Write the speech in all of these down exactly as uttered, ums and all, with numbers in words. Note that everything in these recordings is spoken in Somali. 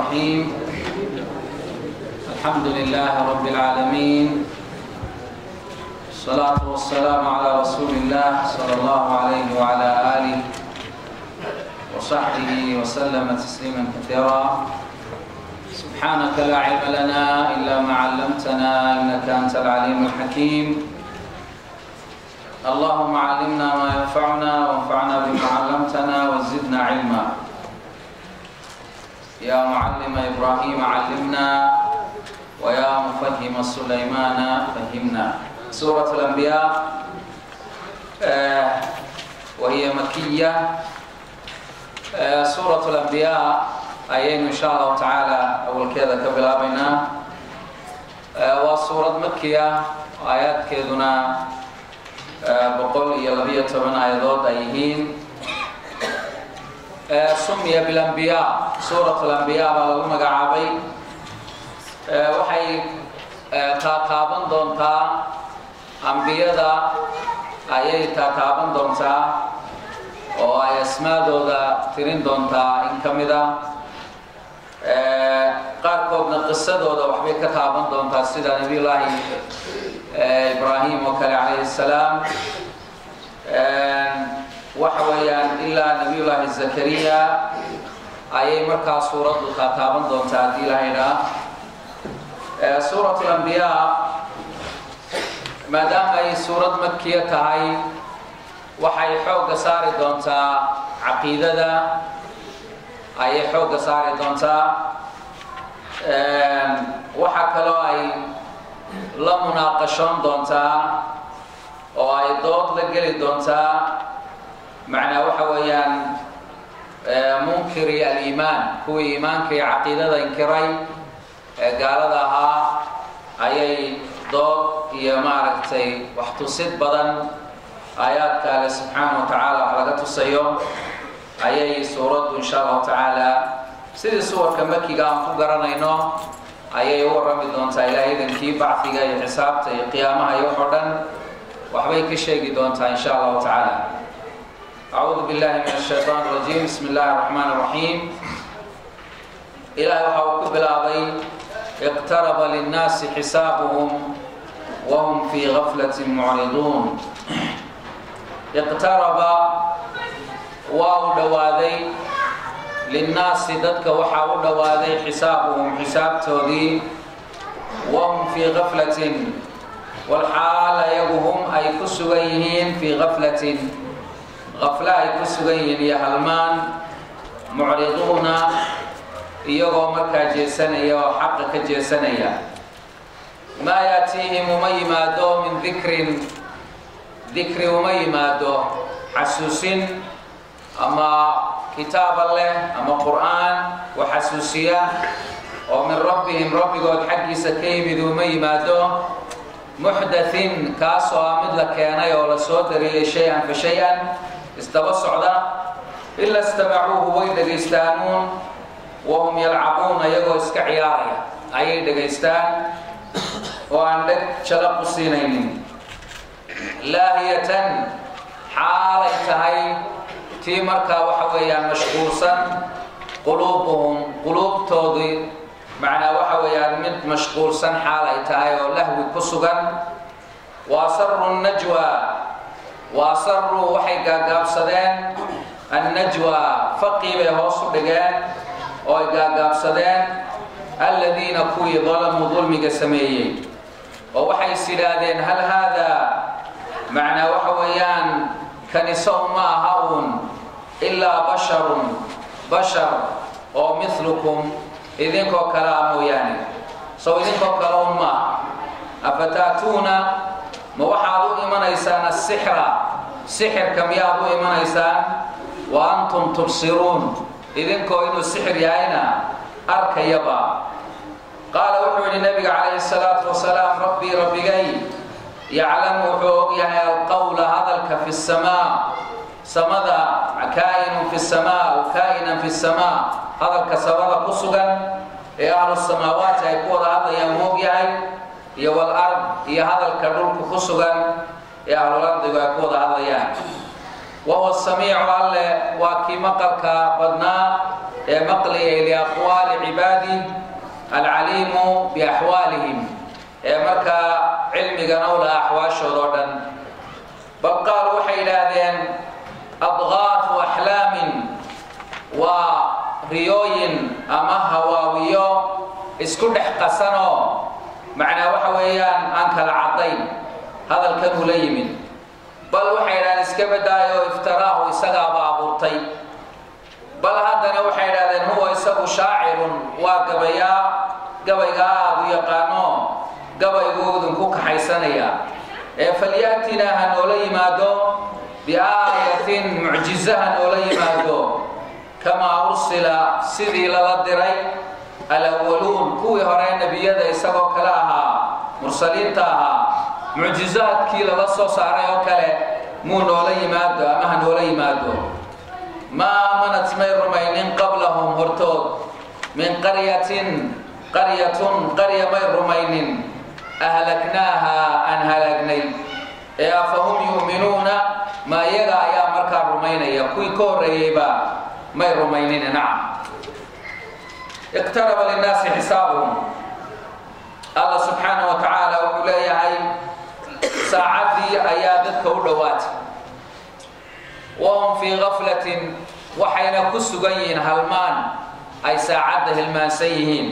الرحيم. الحمد لله رب العالمين، الصلاة والسلام على رسول الله صلى الله عليه وعلى آله وصحبه وسلم تسليما كثيرا. سبحانك لا علم لنا إلا ما علمتنا إنك أنت العليم الحكيم. اللهم علمنا ما ينفعنا وانفعنا بما علمتنا وزدنا علما. يا معلم إبراهيم علمنا ويا مفهم سليمان فهمنا. سورة الأنبياء آه وهي مكية. آه سورة الأنبياء أيين إن شاء الله تعالى أول كذا كبلابنا آه وسورة مكية آيات كذنا آه بقول يلبية من آيات أيهين آه سمي بالأنبياء. سورة الأنبياء بالله مقعبي آه وحي آه تاقابن دونتا أنبياء أيي تاقابن دونتا oo ay asmaadooda tirin doontaa in kamida ee qaarkoodna qisadooda waxbay ka taaban doontaa sida nabi ilaahi ibraahim oo kale alayhi salaam ee waxa weeyaan ilaa nabi ilaahi zakariya ayay markaa suuradu ka taaban doontaa hadii ilaahayna ee suuratul anbiyaa maadaama ay suurad makkiya tahay waxay xooga saari doontaa caqiidada ay xooga saari doontaa ee waxa kale oo ay la munaaqashoon doontaa oo ay dood la gali doontaa macna waxa weeyaan ee munkiri al-iimaan kuwii iimaanka iyo caqiidada inkiray ee gaalada ahaa ayay dood iyo maaragtay wax tusid badan آيات الله سبحانه وتعالى على قصيو أي سورة إن شاء الله تعالى سيد سورة كمكي قام فقرنينو أي هو رمي دون تايلا إذن كي بعثي جاي حساب تي قيامها يوحدن وحبيك الشيء دون تا إن شاء الله تعالى. أعوذ بالله من الشيطان الرجيم. بسم الله الرحمن الرحيم. إلهي وحوك بالعظي اقترب للناس حسابهم وهم في غفلة معرضون. اقترب واو دواذي للناس ددك وحاو دواذي حسابهم حساب تودي وهم في غفلة والحال يوهم أي كسويهين في غفلة غفلة أي كسويهين يا هلمان معرضون يوم مكة جيسانية يو حقك جيسانية ما يأتيهم ميما دو من ذكر ذكر وميمادو حسوسين أما كتاب الله أما قرآن وحسوسية ومن ربهم ربي قد حقي سكيب ذو ميمادو محدث كاسو مثل كان يولا صوتر إلي شيئا فشيئا استوسع ذا إلا استمعوه ويدا يستانون وهم يلعبون يقو اسكعياريا أي دقيستان وعندك شلق السينين لاهية حالتهاي تي مركا وحويا مشغوصا قلوبهم قلوب توضي معنا وحويا من مشغوصا حالتهاي ولهو كسغا وأسروا النجوى وأسروا وحي قابصدين النجوى فقي بهوص دغان او قابصدين الذين كوي ظلموا ظلم قسميين ووحي سلادين هل هذا معنى وحويان كنسوا ما هون إلا بشر بشر أو مثلكم إذنكو كلامه يعني سو إذنكو كلام ما أفتاتون موحدوا إيمان إيسان السحر سحر كم يابوا إيمان إيسان وأنتم تبصرون إذنكو إنو السحر يعينا أركيبا. قال وحوي النبي عليه الصلاة والسلام ربي ربي جاي يعلم وحوق يعني القول هذا في السماء سمدا كائن في السماء وكائنا في السماء هذا الكسبة قصدا يا أهل السماوات يقول هذا يموج يعني يا والأرض يا هذا الكرول قصدا يا أهل الأرض يقول هذا يعني وهو السميع الله وكي مقلك بدنا مقلي لأقوال عبادي العليم بأحوالهم مركا علمي قنولة أحوال شرودا بل قال وحي لذين أضغاث أحلام وريوين أما هواويو اسكن حقسنو معنى وحويان أنك العطين هذا الكلام ليمن بل وحي لذين اسكبدايو افتراه إسقى بابورتي بل هذا وحي لذين هو إسقى شاعر وقبيا قبيا ويقانو قبيا يقولون كوك حيسانيا فليأتنا هنولي مادو بآية معجزة هنولي مادو كما أرسل سيدي للدري الأولون كوي هرين نبيادة يساقوا كلاها مرسلين تاها معجزات كي لبسوا ساريو كلا مو نولي مادو أما هنولي مادو ما منت مير رمينين قبلهم هرتود من قرية قرية قرية مير رمينين أهلكناها أن هلكني فهم يؤمنون ما يرى يا مركا رمينا يكوي كوريبا ما رمينين نعم اقترب للناس حسابهم الله سبحانه وتعالى وقال يا هاي ساعدي أيادتك ودوات وهم في غفلة وحين كسجين هلمان أي ساعده الماسيين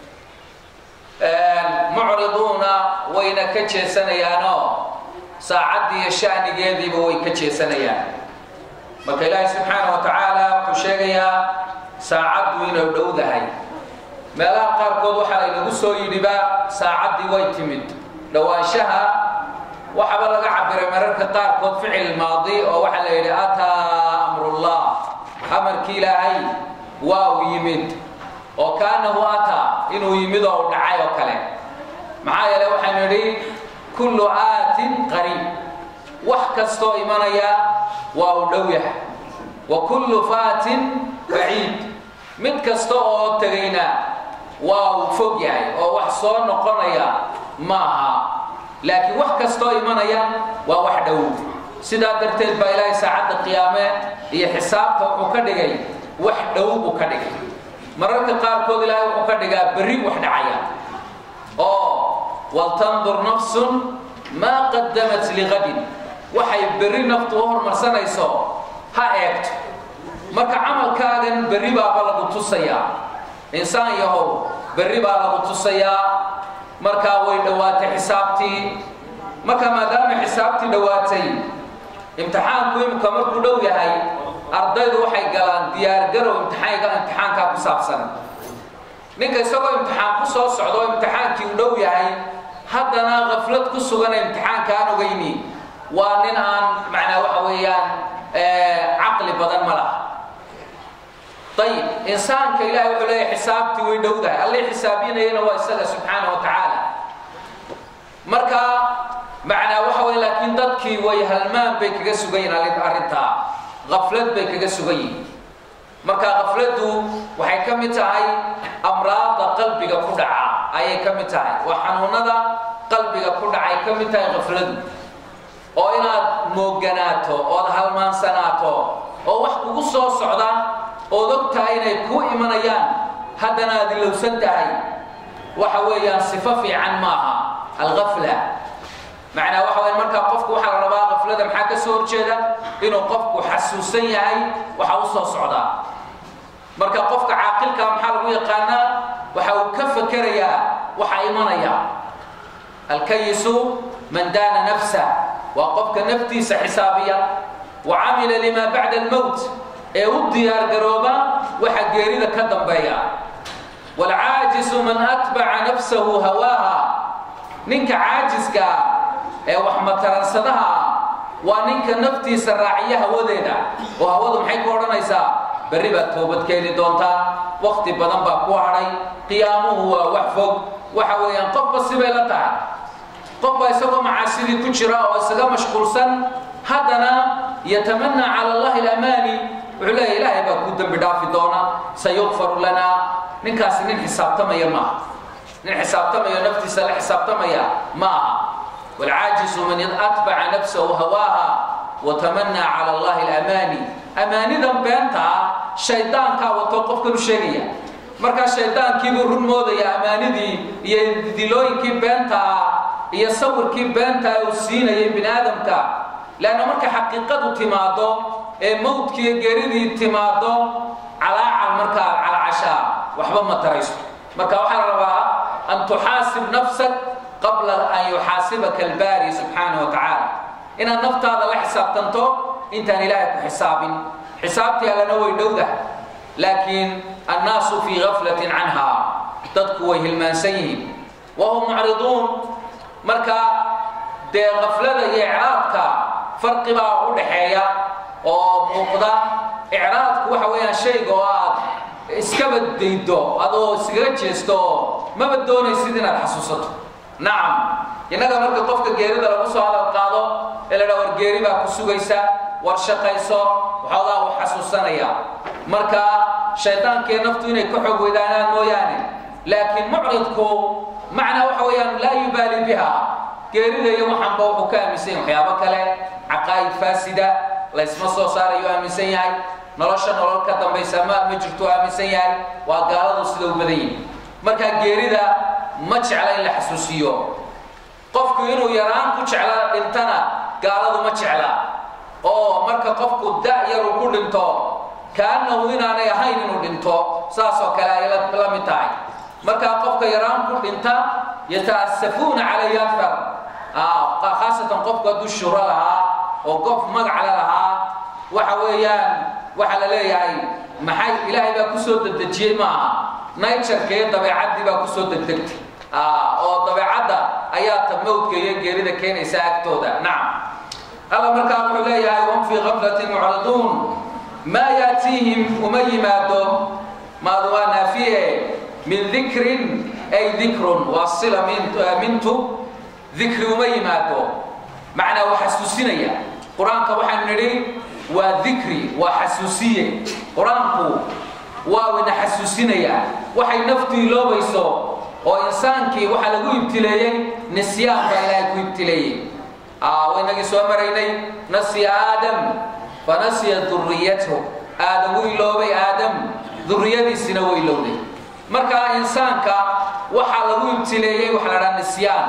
معرضون وين كتشي سنيانو ساعدي الشأن جيدي بوي كتشي سنيان مكا الله سبحانه وتعالى كشيغيا ساعد وين ودو ذهي ملا قاركود وحا لو سو يدبا ساعدي وي تمد لو انشها وحبا لغا عبر مررك قاركود فعل ماضي او وحا ليلي اتى امر الله امر كيلاهي واو يمد وكانه اتى انه يمد او دعاي او كله معايا لو waxaan niri kullu aatin qarib wax kasto imanaya waa dhow yahay wa kullu fatin ba'id mid kasto oo tagayna waa fog yahay oo wax soo noqonaya maaha laakiin wax kasto imanaya waa wax dhow sida darteed ba ilaahay saacada qiyaame iyo xisaabta uu ka dhigay wax dhow uu ka dhigay mararka qaar kood ilaahay uu ka dhigaa bari wax dhacaya oo waltandur nafsun ma qaddamat lighad waxay bari naftu hormarsanayso ha eegto marka amalkaagan bari baa lagu tusaya insaan yahow bari baa lagu tusaya marka way dhawaatay xisaabtii marka maadaama xisaabtii dhawaatay imtixaanku imka markuu dhow yahay ardaydu waxay galaan diyaar garow imtixaanka imtixaanka ku saabsan ninka isagoo imtixaan ku soo socdo imtixaankii u dhow yahay haddana qaflad ku sugan imtixaanka aan ogeyni waa nin aan macna waxa weeyaan aqli badan ma laha طيب انسان كإله ولا حسابتي ويدوده الله حسابينا هو السلام سبحانه وتعالى مركا معنا وحوي لكن ضدكي ويهلمان بك جسوجين على أرنتا غفلت بك جسوجين مركا غفلته وحي كم تعي أمراض قلبك كدعة أي كم تعي وحنوندا قلبك كدعة كم تعي غفلته أو إن موجناته أو هلمان سناته أو وح قصة صعدا أو ضبطها إن كو إيمانيان هذا ذي لو سنتهي وحويان صفة عن معها الغفلة معنى وحوي مركا قفك وحا ربا غفلة محاكا سور جدا إنه قفك حسوسية هاي وحوصة صعدا مركا قفك عاقلك محال ويقانا وحاو كف كريا وحا إيمانيا الكيس من دان نفسه وقفك نفتيس حسابيا وعمل لما بعد الموت اوديار غروبا وحا غيريدا كدنبيا والعاجز من اتبع نفسه هواها نينك عاجزكا اي wax mataransadaha waa ninka naftiisa raaciya hawadeeda oo hawadu maxay ku oranaysaa bari ba toobad keeli doonta waqti badan ba ku haray qiyaamuhu waa wax fog waxa weeyaan qof basibay la tahay qof ba isagoo macaasidi ku jira oo isaga mashquulsan hadana yatamanna ala allah al-amani وعلى إلهي بكون دم بدافع دونا سيغفر لنا نكاس نين حساب تميا ما نين حساب تميا نفتي سال حساب تميا ما والعاجز من أتبع نفسه هواها وتمنى على الله الأماني أماني ذنب أنت shaydaanka wato qofka u sheegaya marka shaydaankii buu run moodaya amaanidii iyo dilooyinkii beenta iyo sawirkii beenta uu siinayay bini'aadamka laana marka xaqiiqadu timaado ee mawdkii geeridii timaado calaacal marka calacasha waxba ma tarayso marka waxa la rabaa an tuhaasib nafsak qabla an yuhaasibaka al-bari subhanahu wa ta'ala ina naftaada la xisaabtanto intaan ilaahay ku xisaabin xisaabtii alana way dhowdah laakiin الناس في غفلة عنها تدكوا هلمانسين وهم معرضون مركا دي غفلة إعراضك فرق با ودحيا او موقدا إعراضك waxa weeyaan shay go'aad iska badaydo adoo siga jeesto ma badoonaysid inaad xasuusato naam inaga marka qofka geerida lagu soo hadal qaado ila dhawr geeri baa ku sugaysa war shaqayso waxa uu xasuusanaya marka shaytaankii naftu inay ku xog wadaanaan mooyaane laakiin mucridku macna waxa weeyaan la yubali biha geerida iyo waxan baa uu ka aaminsan waxyaabo kale aqaayid faasida la isma soo saarayo aaminsan yahay nolosha nolol ka dambaysa ma ma jirto aaminsan yahay waa gaaladu sida u badan yihiin marka geerida ma jecla in la xasuusiyo qofku inuu yaraan ku jecla dhintana gaaladu ma jecla oo marka qofku da yar uu ku dhinto kaana inaana yahayn inuu dhinto saaso kale ay la mid tahay marka qofka yaraan ku dhinta yataasafuna alayhi akthar ah khaasatan qofka dushura laha oo qof magac laha waxa weeyaan waxa la leeyahay maxay ilaahay baa ku soo dadajiyay ma nature-ka dabeecadii baa ku soo degdegtay ah oo dabeecada ayaa tamawdka iyo geerida keenaysa agtooda naam alla marka wuxuu leeyahay hum fi ghaflatin mu'ridun ما يأتيهم أميماته ما دوانا فيه من ذكر أي ذكر واصلة من منته ذكر أميماته معنى وحسوسينية قرآنك وحن نري وذكري وحسوسية قرآنك ووين حسوسينية وحي نفتي لو بيسو وإنسانك وحلقو يبتليين نسيان بإلهيكو يبتليين آه وإنك سوى مريني نسي آدم فنسي ذريته آدم ويلوبي آدم ذريتي سنة ويلوبي مركا إنسانك وحلقو يبتليه وحلقا نسيان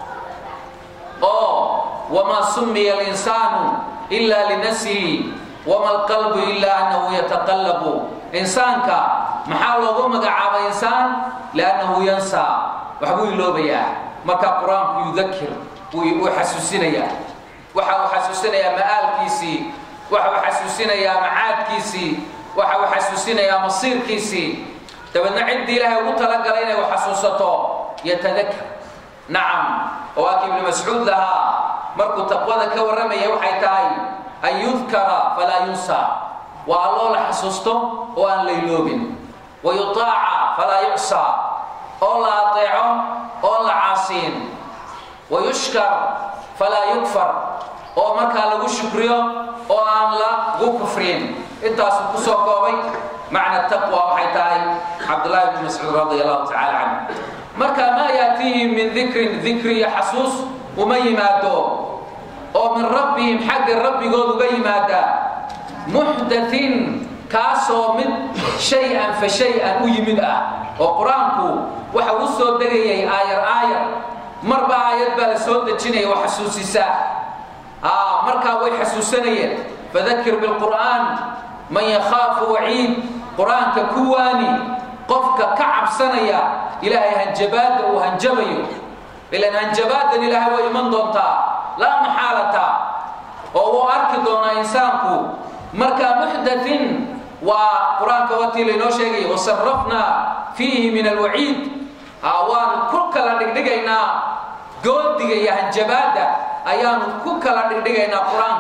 أوه وما سمي الإنسان إلا لنسيه وما القلب إلا أنه يتقلب إنسانك محاولة مقعب إنسان لأنه ينسى وحبو يلوبي مركا قرآن يذكر ويحسسنا وحسسنا مآل كيسي waxa xasuusinaya macaadkiisi waxa xasuusinaya masiirkiisi tabadna cid ilaahay ugu tala galay inay xasuusato yatadakkar naam oo ibn mas'ud laha markuu taqwada ka waramay waxay tahay ay yudkara fala yunsa wa Allah la xasuusto oo aan leeyoobin wa yutaa'a fala yusa oo la ateeco oo la caasin wa yushkar fala yukfar oo marka lagu shukriyo oo aan la kufrin intaas ku soo koobay macna taqwa waxay tahay Abdullah ibn Mas'ud radiyallahu ta'ala anhu marka ma yaatihim min dhikrin dhikri hasus umayimado oo min rabbihim haqq rabbigood uga yimaada muhdathin kaaso mid shay'an fa shay'an u yimid ah oo quraanku waxa uu soo degayay aayar aayar marba aayad baa soo dejinay wax xasuusisa آه مركا ويحسوسنية فذكر بالقرآن من يخاف وعيد قرآن ككواني قفك كعب سنية إلهي هنجباد وهنجبيو إلى هنجباد إلهي ويمن دونتا لا محالة وهو أركضنا إنسانكو مركا محدث وقرآن كواتي لنوشيغي وصرفنا فيه من الوعيد آوان كل كلا نقدقينا قول دقيا هنجبادة أيام كوكلا دقيقنا قرآن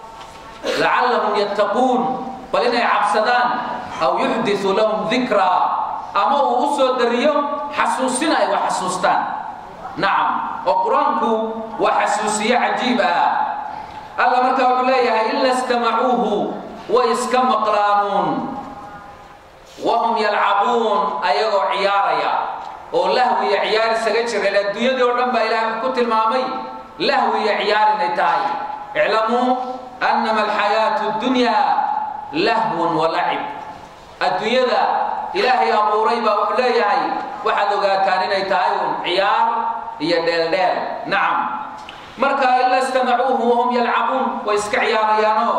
لعلهم يتقون بل إنه عبسدان أو يحدث لهم ذكرى أما وصل اليوم حسوسنا وحسوستان نعم وقرآنك وحسوسية عجيبة الله مركب إليها إلا استمعوه ويسكم قرانون وهم يلعبون أيغو عياريا ولهو عيار سجشر إلى الدنيا دي ورنبا إلى كتل مامي لهو عيار نتاي اعلموا أنما الحياة الدنيا لهو ولعب الدنيا ذا إلهي أبو ريبة وحليهي واحد وقاتان إني تايون عيار هي ديل ديل نعم مركا إلا استمعوه وهم يلعبون ويسكع عياريانو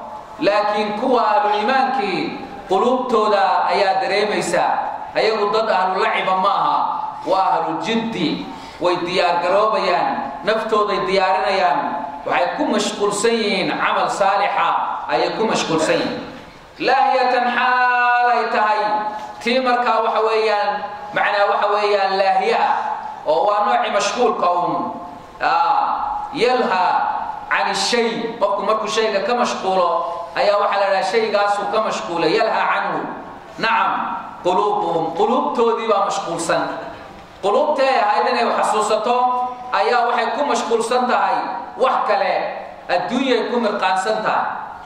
لكن كوا أهل الإيمان كي قلوب تودا أيا دريميسا أيا قدد أهل اللعب معها وأهل الجد ويديار قروبيان نفتو دي ديارنيان وحيكون مشغول سين عمل صالحة أيكون مشغول سين لاهية حال يتهي تيمركا وحويان معنا وحويان لاهية وهو نوع مشغول كون آه يلهى عن الشيء قفكم مركو شيء كمشغوله أي واحد على شيء قاسو كمشغوله يلهى عنه نعم قلوبهم قلوب تودي مشغول سن قلوب تاي هايدنا وحسوسته أي واحد يكون مشغول سن تاي وحكله الدنيا يكون مرقان سن تاي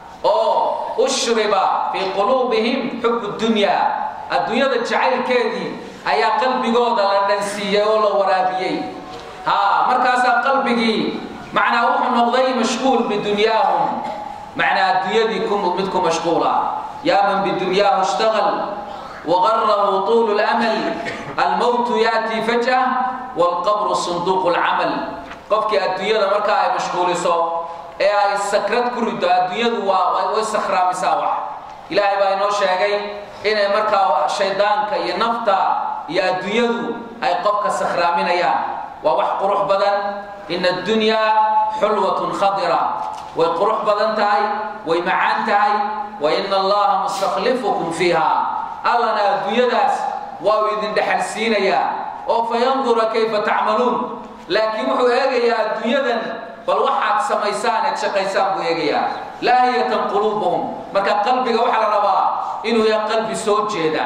أو أشرب في قلوبهم حب الدنيا الدنيا تجعل كذي أي قلبي جودا لنسيه ولا ورابيه ها مركز قلبي معنى روح النقضي مشغول بدنياهم معنى الدنيا دي كم مشغولة يا من بدنياه اشتغل وغره طول الأمل الموت يأتي فجأة والقبر صندوق العمل قفك الدنيا ده مركز مشغول سو إيه السكرات كريدة الدنيا ده والسخرة مساوح إلهي باينو شاقي إن مركز شيطان كي نفتا يا الدنيا ده أي قفك سخرة من أيام ووح قروح بدن إن الدنيا حلوة خضرة وقروح بدن تاي ومعان تاي وإن الله مستخلفكم فيها ألنا الدنيا داس وإذن دحل سينيا وفينظر كيف تعملون لكن وحو يا الدنيا دن فالوحد سميسان تشقيسان بويا لا هي قلوبهم مكا قلبك وحل ربا إنه يا قلبي صوت جيدا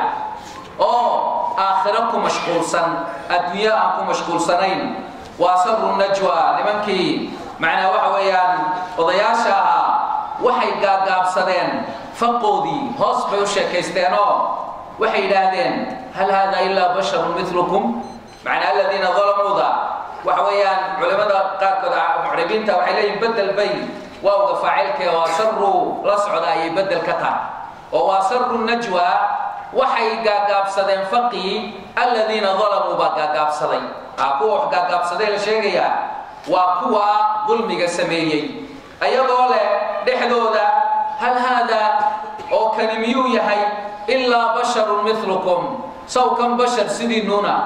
أو آخركم مشغول سن الدنيا أنكم مشغول سنين وأسر النجوى لمنكي معنا وحويان وضياشها وحي قاب سدين فقودي هوس بيوشا كيستينو وحي لادين هل هذا إلا بشر مثلكم معنا الذين ظلموا ذا وحويان علماء قاركود محربين تا وحي لين بدل بي ووقف فاعلك وأسروا لصعد أي بدل كتا وأسر النجوى وحي قاب سدين فقي الذين ظلموا بقاب سدين أكو قاب سدين شيء وكوا ظلمي سميي أيضا له دحدودا هل هذا أو كلميو يحي إلا بشر مثلكم سو كم بشر سيدي نونا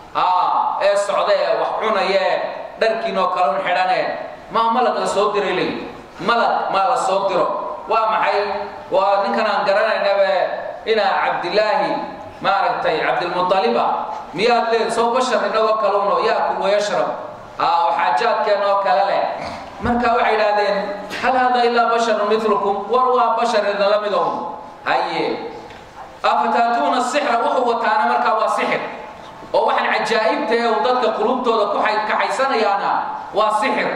آه إيه السعودية وحونا يا دركينو كلون حرانة ما ملك لصدر لي ملك ما لصدره ومحي ونكنا نقرأنا نبى إنا عبد الله ما رتي عبد المطلب مياد لي سو بشر إنه كلونه يأكل ويشرب آه وحاجات كانوا كلاله مركا وحي لادين هل هذا إلا بشر مثلكم وروى بشر إذا لم يدهم هاي أفتاتون السحر وهو تانا مركا وسحر ووحن عجائب تيه وضدك قلوب تودا كحيسان يانا وسحر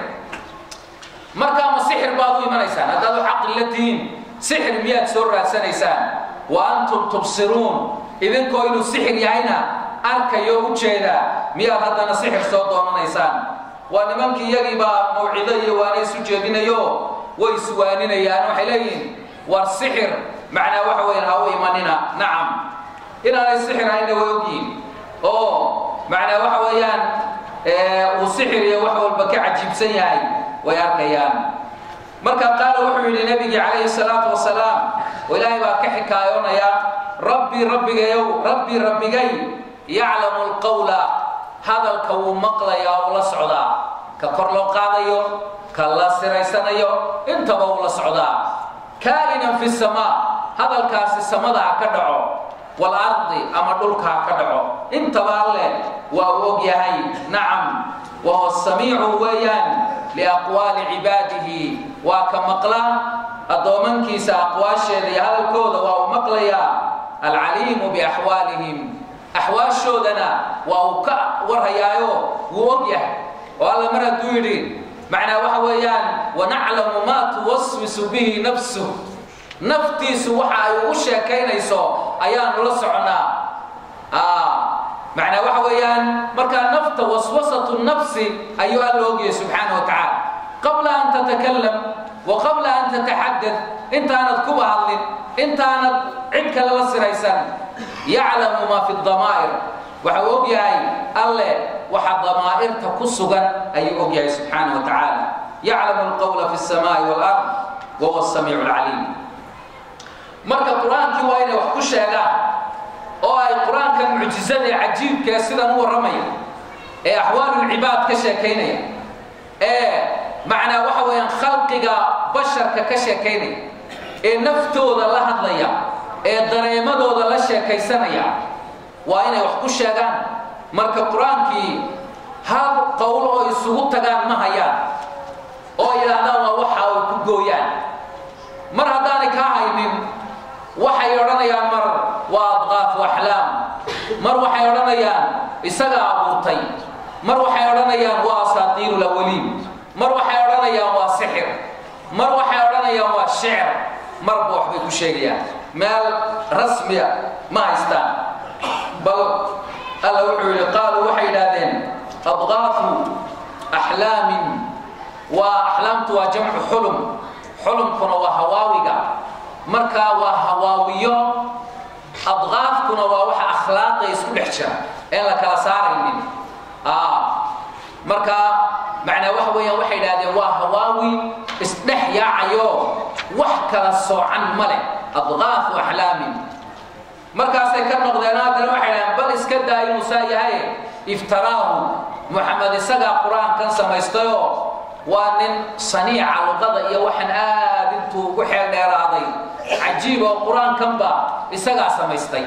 مركا ما السحر بعضو إيمان إيسان هذا حق اللتين سحر مئة سورة سنة إيسان وأنتم تبصرون إذن كوينو السحر يعينا أركا يوم جيدا مئة هذا سحر صوتون إيسان ونمانك يجيبا موعدي واني سجدين يو ويسوانين يانو حلين والسحر معنا وحوين هاو إيماننا نعم إنا السحر هين ويوجين أوه معنا وحويان اه والسحر يوحو البكاء عجيب سيهاي وياركيان مركا قال وحو لنبي عليه الصلاة والسلام وإلهي باكحكايون يا ربي ربي يو ربي ربي يعلم القول هذا الكون مقلا يا ولا سعدا كقرلو قاديو كلا سريسنيو انت ولا سعدا كائنا في السماء هذا الكاس السماء كدعو والارض اما دلكا كدعو انت بالله واوغ يحي نعم وهو السميع ويان لاقوال عباده وكمقلا ادومنكيس اقواشي هذا الكود وهو مقلا يا العليم باحوالهم أحوال شودنا وأوكا ورهيايو ووجه والله مرة دويرين معنى وحويان ونعلم ما توسوس به نفسه نفتي سوحا وشا كاين يسو أيان لسعنا آه معنى وحويان مركا نفط وسوسة النفس أيها اللوغي سبحانه وتعالى قبل أن تتكلم وقبل أن تتحدث أنت أنا تكبها أنت أنا عدك للسريسان يعلم ما في الضمائر وحوقياي الله وحد ضمائر تكسغا أي أوقياي سبحانه وتعالى يعلم القول في السماء والأرض وهو السميع العليم مركا القرآن كي وين وحكو شيغا او اي القرآن كان معجزة عجيب كسيدا هو الرمي اي احوال العباد كشيكينيا اي معنى waxa weeyaan khalqiga basharka ka sheekeynay ee naftooda la hadlaya ee dareemadooda la sheekaysanaya waa inay wax ku sheegaan marka quraankii hal qowl oo isugu tagaan ma hayaan oo ilaahdaan waa waxa ay ku gooyaan mar hadaan ka haynin waxay oranayaan mar waa adqaaf wa ahlaam mar waxay oranayaan isaga abuurtay mar waxay oranayaan waa asaatiirul awwaliin mar waxay oranayaan waa sixir mar waxay oranayaan waa shicr mar buu waxbay ku sheegayaan meel rasmiya ma haystaan bal alla wuxuu yiri qaalu waxay yiraahdeen adqaafu ahlaam wa ahlaamtu waa jamcu hulum hulumkuna waa hawaawiga marka waa hawaawiyo adqaafkuna waa waxa akhlaaqda isku dhex jira ee la kala saaraynin ah marka macna waxa weeyaan waxay yiraahdeen waa hawaawi isdhex yaacayo wax kala soocan male adqaaf wa ahlaam markaas ay ka noqdeen hadana waxay yiraahdeen bal iska daay Musa yahay iftaraahu Muhammad isaga quraan kan samaystayo waa nin saniica luqada iyo waxan aad intuu ugu xeel dheeraaday ajiib oo quraan kan ba isaga samaystay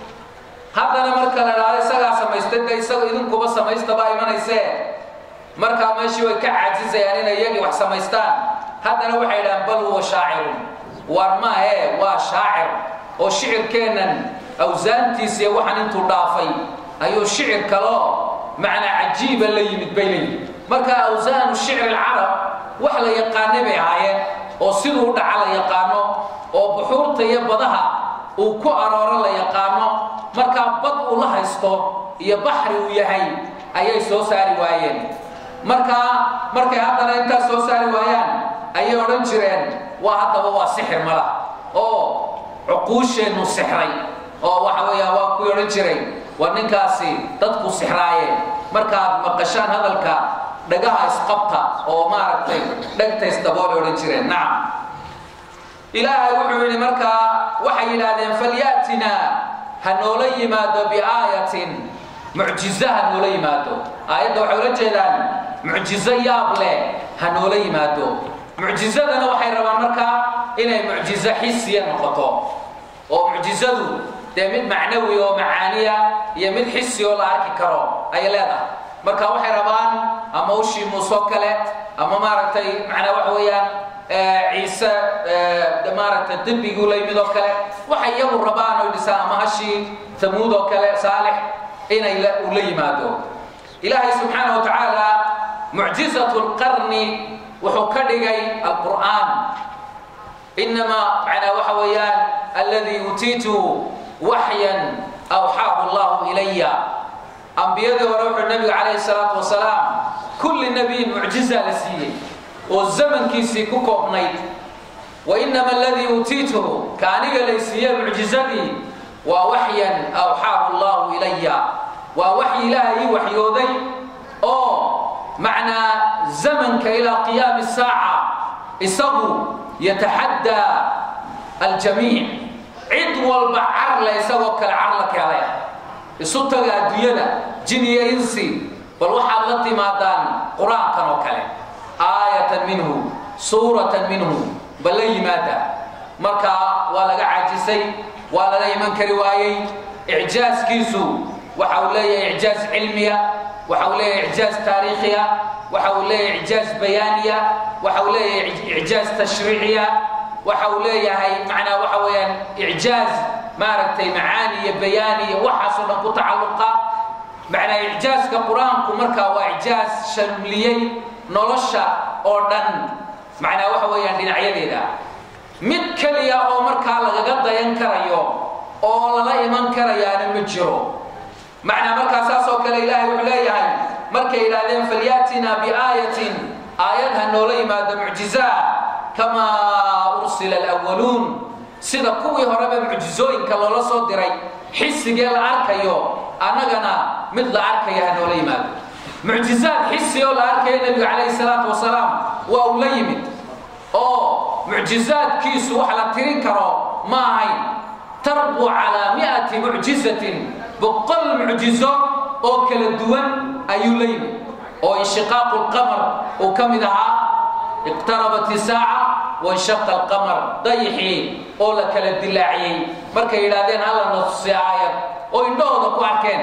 hadana marka la raado isaga samaystay isaga idin kuba samaystay ba imanaysaa marka meeshii way ka caajisayaan inay iyaga wax samaystaan hadana waxay yiraahdeen bal huwa shaacir warma ee waa shaacir oo shicirkeenan awsaantiisa waxan intuu dhaafay ayuu shicir kalo macna ajiib la yimid baylay marka awsaan shicir al-arab wax la yaqaan bay ahaayeen oo sidoo dhaca la yaqaano oo buxuurta iyo badaha uu ku arooro la yaqaano marka bad uu la haysto iyo bahri uu yahay ayay soo saari waayeen marka markay hadana inta soo saari waayaan ayay oran jireen waa hadaba waa sixir mala oo uquusheenu sixray oo waxa weeyaa waa ku oran jiray waa ninkaasi dadku sixraayeen marka maqashaan hadalka dhagaha isqabta oo maaragtay dhagta isdabool oran jireen naam ilaahay wuxuu yiri marka waxay yiraahdeen falyatina hanoola yimaado bi aayatin mu'jizaha hanoola yimaado aayada waxa ula jeedaan mu'jiza yaab leh hanoola yimaado mu'jizadana waxay rabaan marka inay mu'jiza hissiya noqoto oo mu'jizadu de mid macnawi oo macaaniya iyo mid hissi oo la arki karo ay leedahay marka waxay rabaan ama ushi Musa kale ama maaragtay macna wax weeyaan Ciisa maaragtay dibigu leeymido kale waxay iyagu rabaan oo dhisaan ama hashi Thamuud oo kale Saalix inay la u leeymaado Ilaahay subhanahu wa ta'ala mu'jizatul qarni wuxuu ka dhigay al-Qur'an inma macna waxa weeyaan alladhi utitu wahyan awhahu Allah ilayya anbiyada waxa nabi alayhi salatu wasalaam kulli nabi mu'jiza la siiyay oo zamankiisii ku koobnayd wa inma alladhi utituhu kaaniga la siiyay mu'jizadii wa wahyan awhahu Allah ilayya wa wahyi ilaahi wahyooday oo macna zamanka ila qiyam as-sa'a isagu yatahadda al-jami' cid walba carla isagoo kala carla kale isu taga adduunyada jin iyo insi bal waxa la timaadaan quraankan oo kale aayatan minhu suuratan minhu bal yimaada marka waa laga caajisay waa laga iman kari waayay i'jaaskiisu waxa uu leeyahay i'jaaz cilmiya waxa uu leeyahay i'jaaz taariikhiya waxa uu leeyahay i'jaaz bayaaniya waxa uu leeyahay i'jaaz tashriiciya waxa uu leeyahay macna waxa weeyaan i'jaaz maaragtay macaani iyo bayaani waxa soo dhan ku tacalluqa macna i'jaazka quraanku marka waa i'jaaz shamliyay nolosha oo dhan macna waxa weeyaan dhinacyadeeda mid kaliya oo marka laga dayan karayo oo la iman karayaan ma jiro macna marka saasoo kale ilaahay wuxuu leeyahay markay ilaahdeen falyatina bi aayatin aayadha noola yimaado mu'jiza كما أرسل الأولون سيدا كوي هرب معجزوين كالله صوت ديري حس قال أركيو أنا جنا مثل أركيا هنولي مال معجزات حس يقول أركيا النبي عليه الصلاة والسلام وأوليمت أو معجزات كيس وحلا تريكرو ما هي تربو على مئة معجزة بقل معجزة أو كل الدول أيوليم أو انشقاق القمر وكم دها اقتربت الساعة وانشق القمر ضيحي أو لك الدلاعي مركا يلادين على نص آية أو إنه ذكوا عكين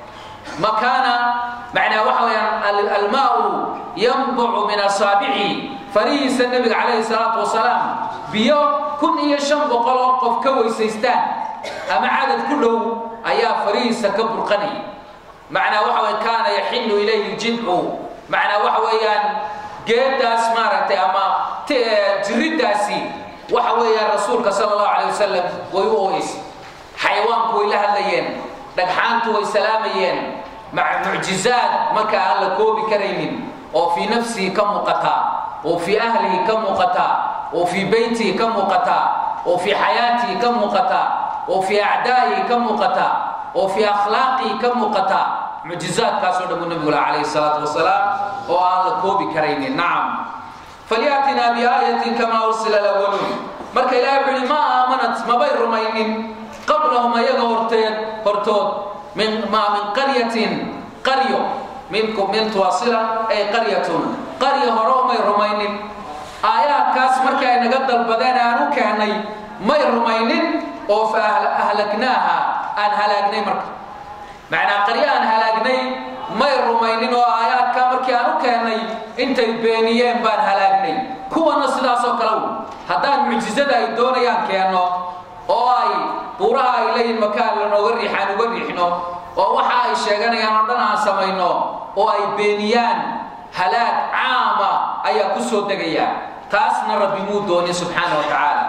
مكان معنى وحويا الماء ينبع من أصابعه فريس النبي عليه الصلاة والسلام بيو كن يشم بقول وقف كوي سيستان أما عدد كله أيا فريس كبر قني معنى وحوي كان يحن إليه الجدع معنى وحويا جد أسمارته أما تجرد داسي وحويا رسولك صلى الله عليه وسلم ويوئس حيوان كوي لها الليين دقحانته ويسلاميين مع معجزات مكا الله كوبي كريمين وفي نفسه كم قطع وفي أهله كم قطع وفي بيته كم قطع وفي حياته كم قطع وفي أعدائه كم قطع وفي أخلاقه كم قطع معجزات كاسود النبي عليه الصلاة والسلام وآل كوبي كريم نعم فليأتنا بآية كما أرسل الأولون مركا إلى يبعي ما آمنت ما بين رمين قبلهم يغا هرتود من ما من قرية قرية منكم من تواصلة أي قرية قرية هرومي رمين آيات كاس مركا إن قد البدان أنو كاني ما رمين أو فأهلكناها أن هلاقني مركا معنى قرية أن هلاقني ما رمين وآيات كامركا أنو كاني انت بينيين بان هلاقني كوا نصدا سوكلو هدان معجزة يدون يان كانو أو أي بورها إليه المكان لنغريحان نغريحنو ووحا أي شيغان ياندنا سمينو أو أي بينيان هلاك عامة أي كسو دقيا تاسنا ربي مودوني سبحانه وتعالى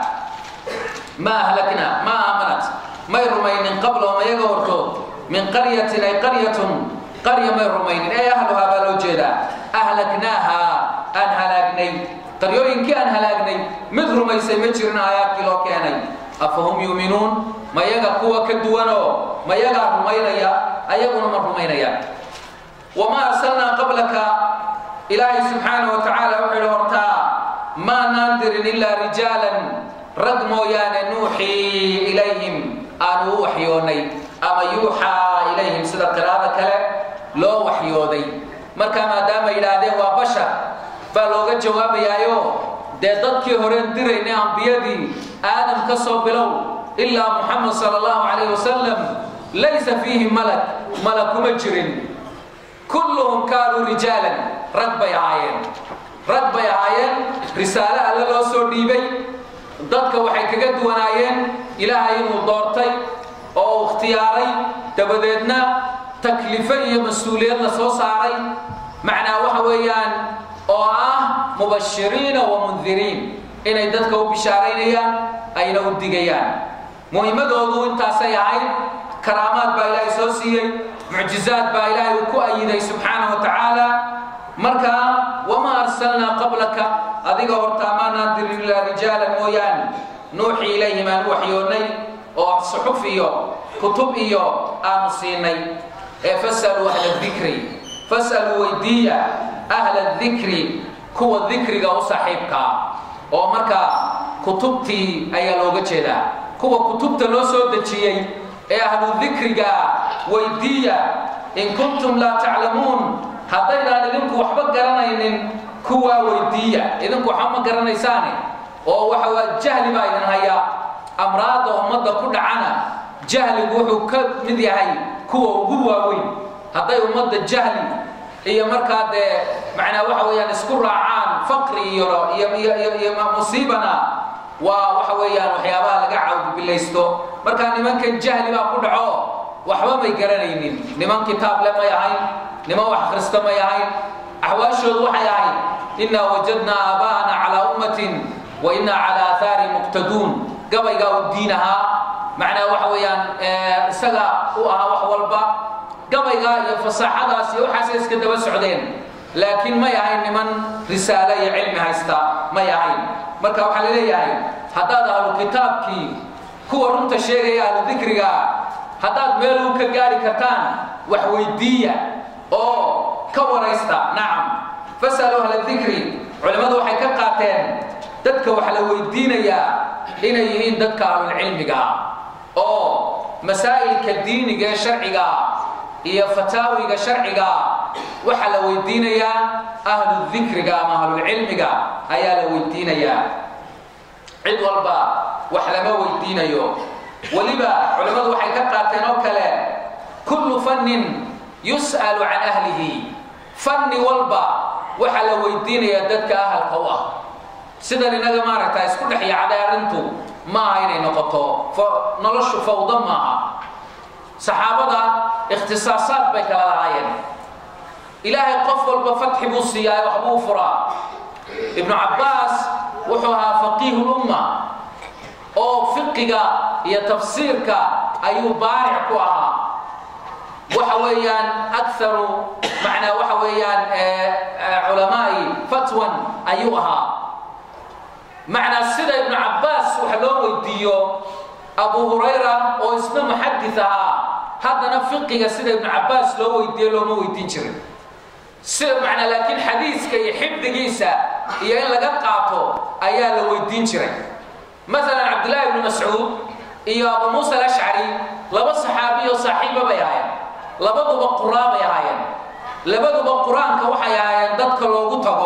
ما أهلكنا ما آمنت ما يرمين قبل وما يغورتو من قرية أي قرية قرية ما يرمين أي أهلها بالو جيدا أهلكناها أن هلاقني قريوين كي أن هلاقني مثل ما يسمجرنا آيات كيلو كاني أفهم يؤمنون ما يغا قوة كدوانو ما يغا رمينيا أيغنا من رمينيا وما أرسلنا قبلك إلهي سبحانه وتعالى وحده ورتا ما نادر إلا رجالا رقموا يان نوحي إليهم أن وحيوني أما يوحى إليهم سيدة قراءة كلا لو وحيوني مركا ما دام إلهي وبشر فلوغا جواب يايو دي ضدكي هورين ديريني أنبيادي آدم كسو بلو إلا محمد صلى الله عليه وسلم ليس فيهم ملك ملك مجرين كلهم كانوا رجالا رب يعاين رب يعاين رسالة على الله سور ديبي ضدك وحي كقد ونايين إلهي مدورتي أو اختياري تبدأنا تكليفية مسؤولية لصوص عري معنى وحويان أو آه مبشرين ومنذرين إن يددك وبشارين أي لو الدقيان مهمة دوضو انت سيعين كرامات با إلهي سوسيي معجزات با إلهي وكو أيدي سبحانه وتعالى مركا وما أرسلنا قبلك أذيك ورطاما نادر إلا رجالا مويان نوحي إليهم أن وحيوني أو صحفيو كتبيو آمسيني فاسألوا أهل الذكر فاسألوا ويدية أهل الذكر كو الذكر قو صاحبك أو مركا كتبتي أي لوغة جدا كو كتبت لو سودتشيي أهل الذكر ويدية إن كنتم لا تعلمون هذا إذنكم وحبا قرنين كوا ويدية إذنكم وحبا قرنيساني وحوا الجهل بايدن هيا أمراض ومضى كل عنا جهل وحو كمدي هاي كوا وقوا وين هذا ومضى الجهل هي مركز معنا وحويا نسكر عن فقري يا مصيبنا وحويا وحيابها لقعوا بالليستو مركز نمانك الجهل ما كل عو وحبا ما يقرنين نمان كتاب لما يعين نمان وح خرست ما يعين أحواشه الوحي يعين إنا وجدنا آباءنا على أمة وإنا على آثار مقتدون قبل يقاو دينها معنا وحويا سلا وها وحولبا قبل يقاو فصاحة داسي وحاسس كده بسعودين laakiin ma yahay niman risaalo iyo cilmi haysta ma yahay marka waxa la leeyahay haddaad ahlu kitaabkii kuwa runta sheegaya ahlu dhikriga haddaad meel u ka gaari kartaan wax weydiiya oo ka waraysta nacam fasalu ahla dhikri culimadu waxay ka qaateen dadka wax la weydiinayaa inay yihiin dadka ahlu cilmiga oo masaa'ilka diiniga ee sharciga iyo fataawiga sharciga waxa la weydiinayaa ahlu dhikriga ama ahlu cilmiga ayaa la weydiinayaa cid walba wax lama weydiinayo waliba culimadu waxay ka qaateen oo kale kullu fannin yus'alu an ahlihi fanni walba waxa la weydiinayaa dadka ahalka u ah sida inaga maaragtay isku dhaxyacday arintu ma aynay noqoto noloshu fawda ma saxaabada ikhtisaasaad bay kala lahaayeen ilaahay qof walba fatxi buu siiyay wax buu furaa ibn Abbas wuxuu ahaa faqiihul umma oo fiqiga iyo tafsiirka ayuu baaric ku ahaa waxa weeyaan aktharu macna waxa weeyaan culimaa'i fatwan ayuu ahaa macna sida ibn Abbas waxa loo weydiiyo Abu Hurayra oo isna muhaddith ah hadana fiqiga sida ibn Abbas loo weydiiyo loo weydiin jiray sida macna laakiin xadiiska iyo xifdigiisa iyo in laga qaato ayaa la weydiin jiray مثلا عبد الله بن مسعود iyo Abu Musa al-Ash'ari laba saxaabi oo saaxiibo bay ahaayeen labaduba quraab ay ahaayeen labaduba quraanka waxay ahaayeen dadka loogu tago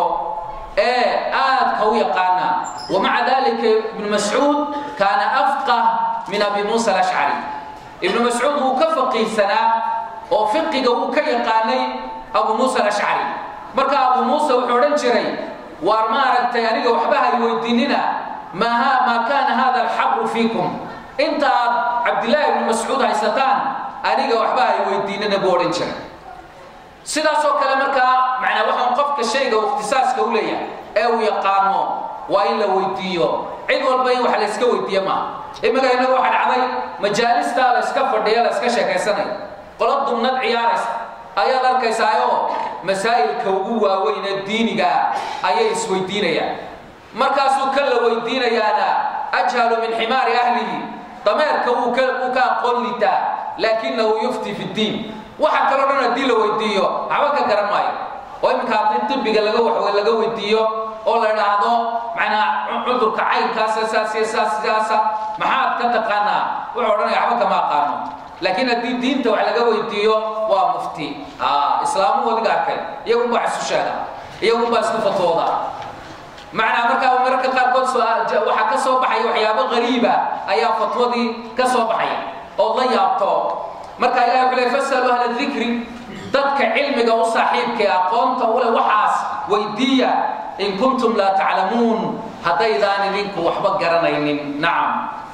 ee aad ka u yaqaana ومع ذلك ابن مسعود كان أفقه من أبي موسى الأشعري ابن مسعود هو كفقه سنة وفقه هو كيقاني أبو موسى الأشعري مركا أبو موسى وحورن جري وارمارك تيانيك وحبها يوديننا ما ها ما كان هذا الحبر فيكم انت عبد الله بن مسعود هيستان انيغا وحبها يوديننا بورن جري sidaasoo kale marka macna waxaan qofka shayga ikhtisaaska u leeyahay ee uu yaqaano waa in la weydiiyo cid walba in wax la iska weydiiyo ma imaga inaga waxa dhacday majaalista la iska fadhiyo la iska sheekaysanay qolad dumnad ciyaaraysa ayaa arkaysayo masaa'ilka ugu waaweyn ee diiniga ayay isweydiinayaan markaasuu kala weydiinayaana ajhalu min ximaari ahlihi dameerka uu ka uu ka qolita laakinahu yufti fi diin waxa kale oo dhan hadii la weydiiyo haba ka garan maayo oo imka tibbiga laga wax laga weydiiyo oo la yiraahdo macna cudurka caynkaas asaasiyaas maxaad ka taqaanaa wuxuu oranayaa haba kama qaano laakiin hadii diinta wax laga weydiiyo waa mufti ah islaamu wadiga arkay iyagu baa isu sheega iyagu baa isku fatwooda macna marka marka qaarkood waxa ka soo baxay waxyaabo qariiba ayaa fatwadii ka soo baxay oo la yaabto marka ilaahay bilaa fasalu ahla dhikri dadka cilmiga u saaxiibka aqoonta u leh waxaas weydiiya in kuntum la ta'lamun hadaydan idinku waxba garanaynin naam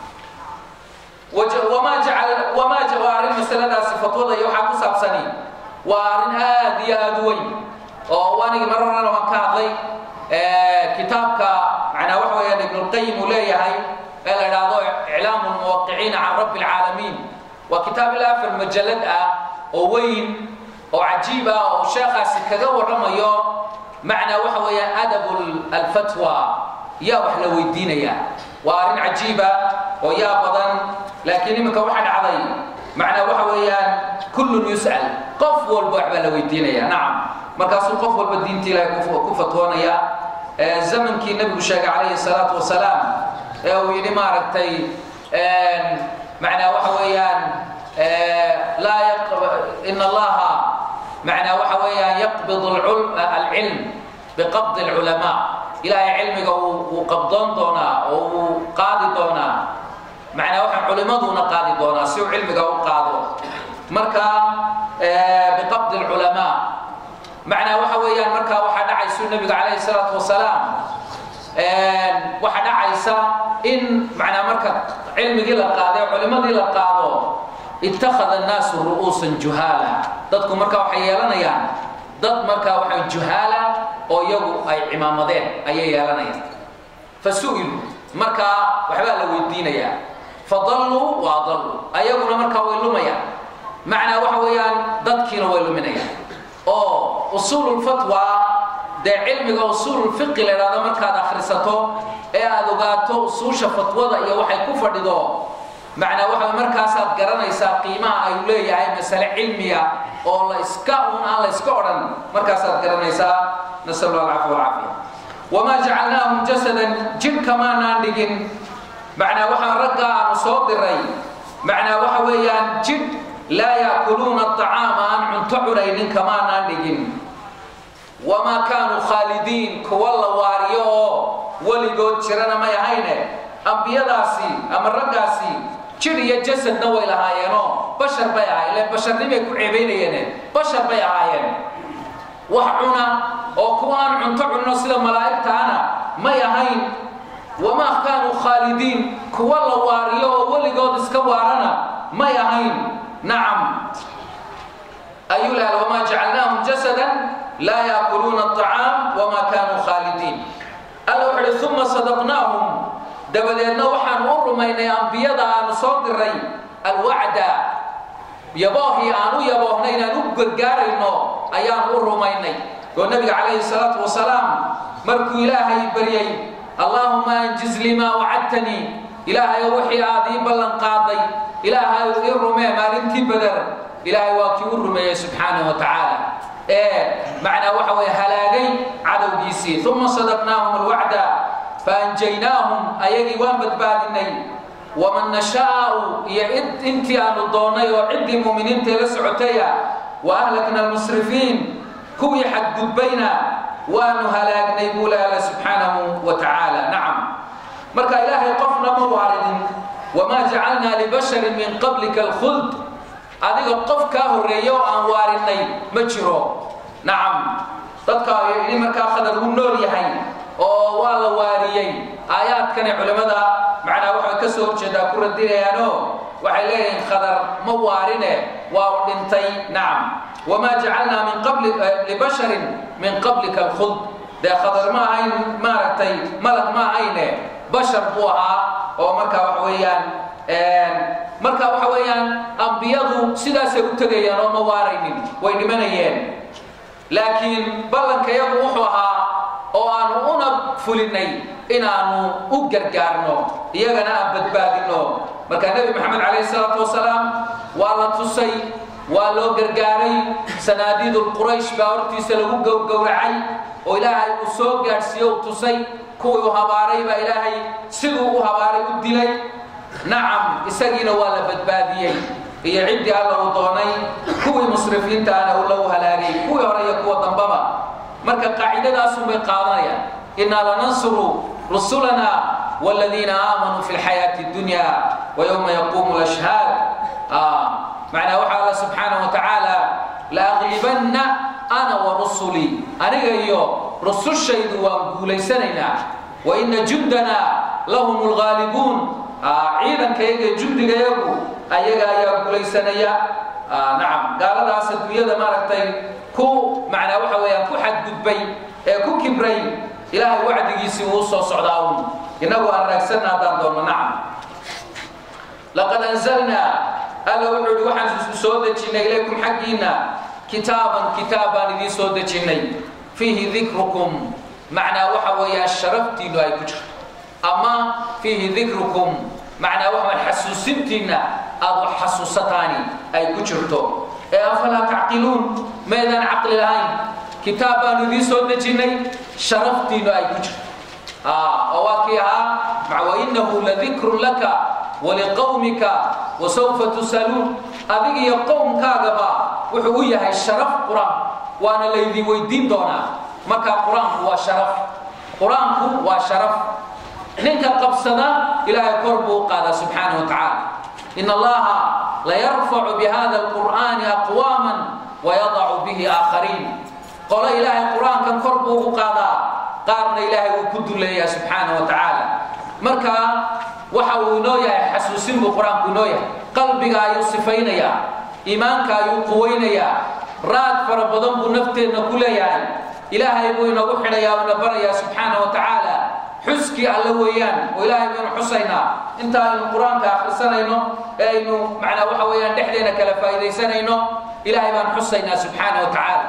wama ja'al wama jawar masalada sifatooda iyo waxa ku saabsani waarin aad iyo aad weyn oo waanigi mararna waan ka hadlay ee kitaabka macna waxa weeyaan ibn al-qayyim leeyahay ee la yiraahdo i'laam al-muwaqqi'in 'an rabbil 'alamin وكتاب الافر مجلد اه وين وعجيبه وشيخاس كذا ورميو معنى waxa weeyaa adab al-fatwa ya wax la weydiinaya waarin cajiiba oo ya badan laakiin imka waxa dhacday macna waxa weeyaan kullu yus'al qof walba wax la weydiinaya naam markaas qof walba diinta ilaahay ku fatwoonaya ee zamankii nabiga sheegay calayhi salaatu wasalaam ee uu yiri maaragtay een معنى وحويان لا يقبض إن الله معنى وحويان يقبض العلم بقبض العلماء إلى علمك وقبضون دونا وقاضي دونا معنى وحن علماء دونا قاضي دونا سوى علمك وقاضي مركا بقبض العلماء معنى وحويان مركا وحد عيسى النبي عليه الصلاة والسلام وحد عيسى إن معنى مركا علمي لا قاده علماء لا قادو اتخذ الناس رؤوسا جهالا dadku marka waxay yeelanayaan dad marka waxay juhala oo iyagu ay imaamadeen ayay yeelanayaan fasuil marka waxba la weydiinaya fadallu wa adallu ayaguna marka way lumayaan macna waxa weeyaan dadkiina way luminayaan oo usul fatwa de cilmiga usul fiqh leeyahay markaad akhrisato ee aad ogaato usuusha fatwada iyo waxay ku fadhido macna waxa markaas aad garanaysaa qiimaha ay leeyahay mas'ala cilmiya oo la iska un aan la iska oran markaas aad garanaysaa nasallallahu alayhi wa sallam wama ja'alnahum jasadan jin kama naandigin macna waxa raga aan soo diray macna waxa weeyaan jin la yaakuluna at-ta'ama an unta'uraynin kama naandigin wama kanu khalidin kuwalla wariyo waligood jirana ma yahayne ambiyadaasi ama ragaasi jiriya jasadna way lahaayeen bashar bay ahaayeen basharnimay ku ceebeynayeen bashar bay ahaayeen wax cuna oo kuwaan cunto cunno sida malaa'igtaana ma yahayn wama kanu khalidin kuwalla wariyo waligood iska waarana ma yahayn nacam ayula wama ja'alnahum jasadan la yaakuluna at-ta'am wama kanu khalidin allahu thumma sadaqnahum dabadeedna waxaan u rumaynay ambiyada aan soo diray alwa'da yabaahi aanu yabaahnay inaan u gargaarayno ayaan u rumaynay oo nabiga calayhi salaatu wasalaam markuu ilaahay bariyay allahumma anjiz lima wa'adtani ilaahay wixii aad ii ballan qaaday ilaahay ii rumee maalintii badar ilaahay waa kii u rumeeyay subhanahu wa ta'ala ee macna waxa way halaagay cadawgiisii thumma sadaqnahum alwa'da فانجيناهم ايغي وان بدبادني ومن نشاء يعد انت ان دوني وعد المؤمنين تلسعتيا واهلكنا المسرفين كوي حد بينا وان هلاكني بولا الله سبحانه وتعالى نعم مركا الهي قفنا موارد وما جعلنا لبشر من قبلك الخلد هذه قفك هريو ان وارني مجرو نعم dadka ay marka khadar u nool yahay oo waa la waariyay aayadkan culimada macna waxa ka soo jeeda ku radinayaano waxay leeyihiin khadar ma waarine waa dhintay naam wama ja'alna min qabli li basharin min qablika al-khuld da khadar ma ayn maartay malak ma ayne bashar buha oo marka wax weeyaan een marka waxa weeyaan ambiyadu sidaas ay u tagayaan oo ma waaraynin way dhimanayeen laakiin ballanka yagu wuxuu ahaa oo aanu una fulinay inaanu u gargaarno iyagana aan badbaadino marka nabi maxamed calayhi salaatu wasalaam waa la tusay waa loo gargaaray sanaadiidul quraysh baa hortiisa lagu gowracay oo ilaahay uu soo gaarsiiyo tusay kuwii u habaaray baa ilaahay siduu u habaaray u dilay nacam isagiina waa la badbaadiyey iyo cidii alla uu doonay kuwii musrifiinta ana uu loo halaagay kuwii hore iyo kuwa dambaba marka qaacidadaas uu qaadanaya inna lanansuru rusulana walladina aamanu fil hayati dunya wa yawma yaqumu al-ashhad ah macna waxa Allah subhanahu wa ta'ala la aghlibanna ana wa rusuli aniga iyo rusushaydu waan guulaysanayna wa inna jundana lahumul ghalibun ciidankayga jundigayagu ayaga ayaa guulaysanaya nacam gaaladaas adduunyada maaragtay ku macna waxa weeyaan ku xadgudbay ee ku kibray ilaahay wacdigiisii uu soo socdaa inagu aan raagsanna haddaan doonno nacam laqad anzalna alla wuxuu waxaan soo dejinay ilaykum xaggiina kitaaban kitaabaan idiin soo dejinay fiihi dikrukum macnaa waxa weeyaan sharaftiinu ay ku jirto ama fiihi dikrukum macnaa waxa xasuusintiina aad xasuusataani ay ku jirto ee afala taqilun meedan aqli lahayn kitaabaan idiin soo dejinay sharaftiinu ay ku jirto ah awaakiha ma wa innahu la dhikrun laka wa liqawmika wa sawfa tusalun adiga iyo qowmkaagaba wuxuu u yahay sharaf quraan waana leeydi weydiin doona marka quraanku waa sharaf quraanku waa sharaf ninka qabsada ilaahay korbu qaada subhanahu wa ta'ala inna allaha la yarfa'u bi hadha al-qur'an aqwaman wa yad'u bihi akharin qala ilaahay quraankan korbu qaada qaarna ilaahay uu ku duleeyaa subhanahu wa ta'ala marka waxa uu noo yahay xasuusin buu quraanku noo yahay qalbiga ayuu sifaynaya iimaanka ayuu quweynaya raad fara badan buu nafteena ku leeyahay ilaahay buu inagu xidhayaa oo barayaa subhanahu wa ta'ala xuski alla weeyaan oo ilaahay buu xusayna inta aynu quraanka akhrisanayno aynu macna waxa weeyaan dhexdeena kala faa'iideysanayno ilaahay baan xusayna subhanahu wa ta'ala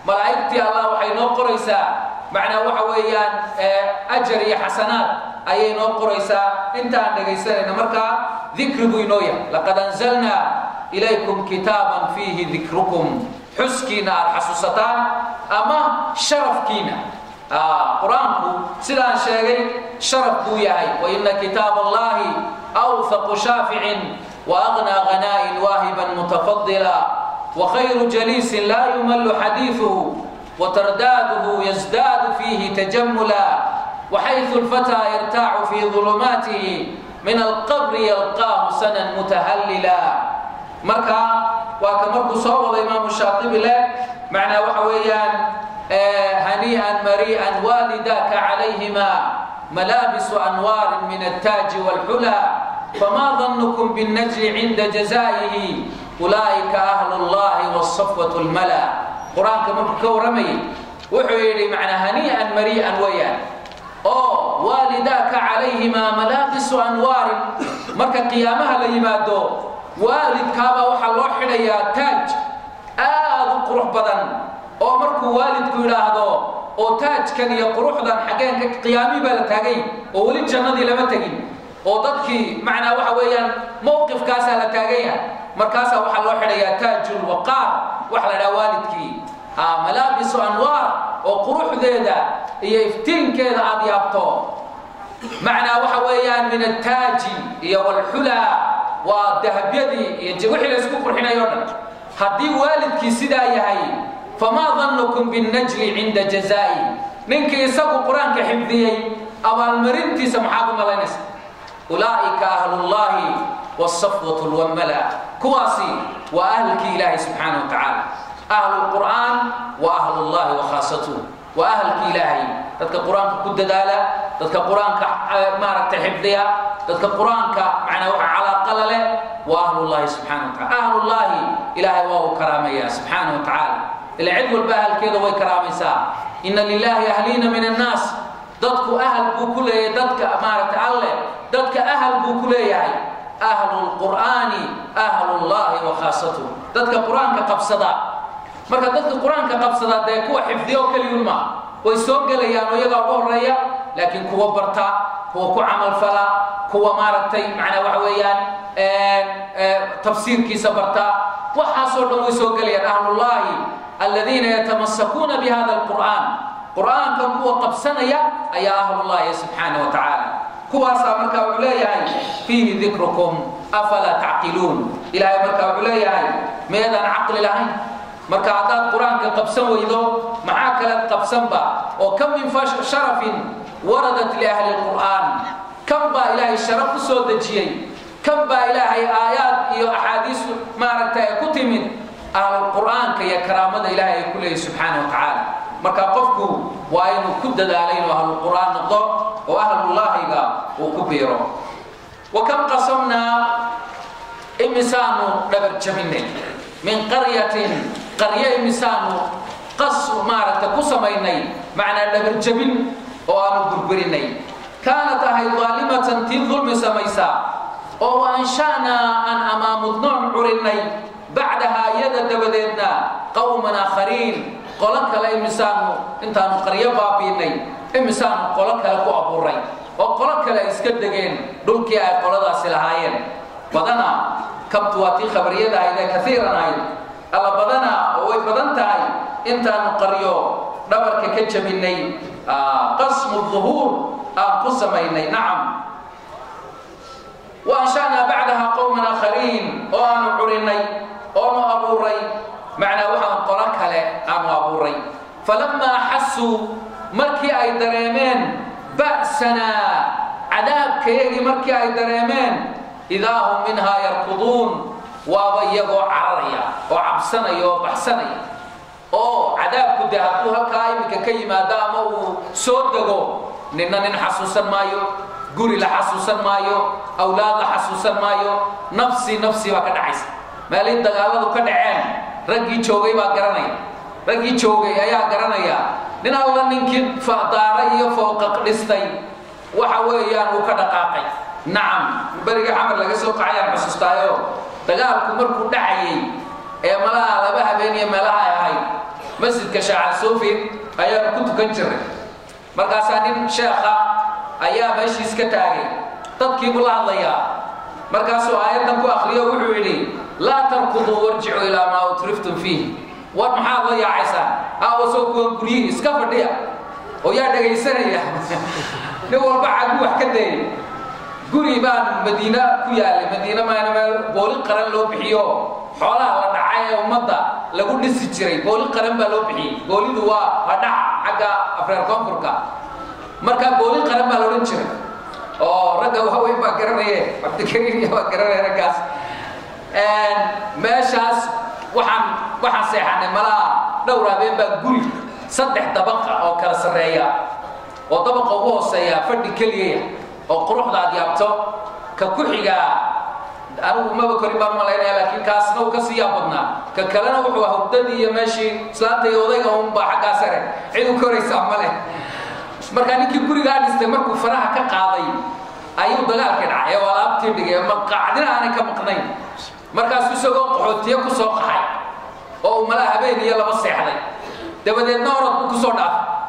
malaa'igtii allah waxay noo qoraysaa macnaa waxa weeyaan ajar iyo xasanaad ayay noo qoraysaa intaan dhagaysanayna markaa dikrigu inoo yahay laqad anzalnaa ilaykum kitaaban fiihi dikrukum xuskiina aad xasuusataan ama sharafkiina qur-aanku sidaan sheegay sharaf buu yahay wa ina kitaab allahi awthaqu shaaficin wa aghnaa ghanaain waahiban mutafadila wa khayru jaliisin laa yumallu xadiiثuhu وترداده يزداد فيه تجملا وحيث الفتى يرتاع في ظلماته من القبر يلقاه سنا متهللا مركا وكمركو صوب الإمام الشاطبي له معنى وحويان آه هنيئا مريئا والداك عليهما ملابس أنوار من التاج والحلى فما ظنكم بالنجل عند جزائه أولئك أهل الله والصفوة الملا قرآن كما كورمي وحيري معنى هنيئا مريئا ويان أو والداك عليهما ملابس أنوار مركا قيامها ليمادو والد كابا وحا الله حليا تاج آذو قروح بدن أو مركو والد كيراهدو أو تاج كان يقروح دان حقين قيامي بلا تاقين أو ولد جنادي لما تاقين أو ضدكي معنى وحا ويان موقف كاسا لتاقين مركاسا وحا الله حليا تاج الوقار وحلا والدكي آه ملابس أنوار وقروح ذيدا يفتين كذا أبيابطو معنى وحويان من التاج والحلا والذهب يدي يجوحي لسكوك رحنا يونا هدي والدك سدا يهي فما ظنكم بالنجل عند جزائي ننك يساقوا قرآن كحفظي أبا المرنتي سمحاكم الله نسل أولئك أهل الله والصفوة الوملا كواسي وأهلك إلهي سبحانه وتعالى أهل القرآن وأهل الله وخاصته وأهلك إلهي تذكر القرآن كد دالة تذكر القرآن كمارك تحفظها تذكر القرآن كمعنى على قلله وأهل الله سبحانه وتعالى أهل الله إلهي وهو كرامية سبحانه وتعالى العدو الباهل كذا وكرامي سا إن لله أهلين من الناس ضدك أهل بكله ضدك أمارة الله ضدك أهل بكله أهل القرآن أهل الله وخاصته ضدك القرآن كقبصدا marka dadka quraanka qabsada day kuwa xifdiyo kaliyuma way soo galayaan iyaga ugu horeeya laakiin kuwa barta kuwa ku amal fala kuwa maaragtay macna waxa weeyaan ee tafsiirkiisa barta waxa soo dhow way soo galayaan ahlullahi alladheena yatamassakuna bihadha alquran quraanka kuwa qabsanaya ayaa ahlullahi subhanahu wa ta'ala kuwaas marka uu leeyahay fihi dhikrukum afala taqilun ilaahay marka uu leeyahay meedan aqli lahayn marka hadaad quraanka qabsan weydo maxaa kala qabsanba oo kam min sharafin waradat li ahli alquran kam ba ilaahay sharaf soo dajiyay kam ba ilaahay aayad iyo ahadiis maaragtay ku timid ahli alquran ka ya karaamada ilaahay kulay subhanahu wa ta'ala marka qofku waa inuu ku dadaalay inuu ahli alquran noqdo oo ahlullaahiga uu ku biiro wa kam qasamna imsanu dabar jabinay min qaryatin قرية إنسانه قص مارته كسميني معنى لبرجبين أو أنا بربريني كانت هاي ظالمة تظلم سميسا أو أنشأنا أن أمام النوم عرني بعدها يد دبدنا قوما آخرين قلك لا إنسانه أنت أنا قرية بابيني إنسان قلك لك أبو الري وقلك لا إسكدجين دول كي قلدا سلهاين بدنا كبتواتي خبرية هاي كثيرا هاي الله بدنا أو بدنتاي أنت نقريو دبرك كجبيني آه قسم الظهور آه قسميني نعم وأنشأنا بعدها قوما آخرين أو أنا عريني أو أنا أبو ري معنى وحن قلك له أنا أبو ري فلما حسوا مركي أي دريمين بأسنا عذاب كيجي مركي أي دريمين إذا هم منها يركضون وابيغو عريا وعبسنا يو بحسنا او عذاب كده هو كايمك كيما دامو سودغو نن نن حسوسن مايو غوري لا حسوسن مايو اولاد لا حسوسن مايو نفسي نفسي وكدعيس مالين دغالو كدعين رغي جوغي با غراناي رغي جوغي ايا غرانايا نن الله نينكي فداري فوق قدستي waxa weeyaan uu ka dhaqaaqay naam bariga xamar laga soo qacayaan xasuustaayo dagaalku markuu dhacayay ee malaha laba habeen iyo malaha ahay مسجد كشاع صوفي أيام كنت كنجر مركزان شيخا أيام إيش يسكتاعي تذكير الله ضياء مركزوا آياتنا كو أخرية وحولي لا تركضوا وارجعوا إلى ما أترفتم فيه والمحاض ضياء عيسان أو سوكوا كريه اسكفر ديا ويا دقي سنة يا نقول بعد واحد كده قريبان مدينة كيال مدينة ما أنا بقول قرن لو بحيو حولا ودعاية ومضى لقول نسيتشري بقول قرن بلو بحي بقول دوا هدع حاجة أفراد كونفركا مركب بقول قرن بلو نشري أو رجع وهو يبغى كرنيه بتكلم يبغى كرنيه رجاس ماشاس وحن وحن سيحنا ملا دورة بين بقولي صدق طبقة أو كسرية وطبقة هو سيا فرد كلية أو قروح ذا ديابته ككحية أنا ما بكري بار ملايين لكن كاسنا وكسيا بدنا ككلنا وحوه هددي ماشي سلطة يوضي هم بحاجة سرة عيدو كوريس عمله مركاني كبري قاعد يستمر كفرها كقاضي أيوة دلال كده يا ولا بتيجي ما قاعدين أنا كمقنين مركز سوق قحطية كسوق حي أو ملا هبين يلا بس يحلي تبدأ النور كسونا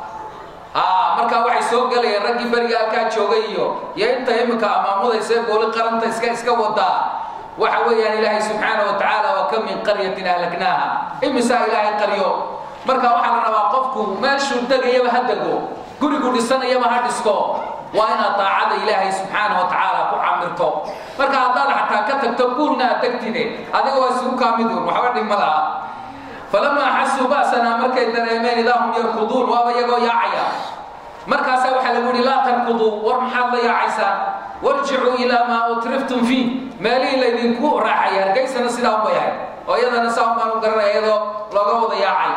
آه مركز واحد سوق قال يا رجل برجع كاتشوغيو يا أنت يمك أمامه يصير قول قرنت إسك إسك ودا وحوي يعني الله سبحانه وتعالى وكم من قرية أهلكناها إمسا إلهي قريو مركز واحد أنا واقفكم ما شو تجي يبهدقوا قولي قولي السنة يا ما هادسكو وأنا طاعة إلهي سبحانه وتعالى كعمرتو مركا هذا حتى كتب تقولنا تكتيني هذا هو سوق كامدون محمد الملا فلما حسوا بأسنا مركا الدريمين إذا هم يركضون وابا يقول يا عيا مركا سوى حلقوني لا تركضوا وارمح الله يا عيسى وارجعوا إلى ما أترفتم فيه مالي الذين كو راح يرجيس نسيهم بيان وإذا نساهم ما نقرر أيضا لقوا يا عيا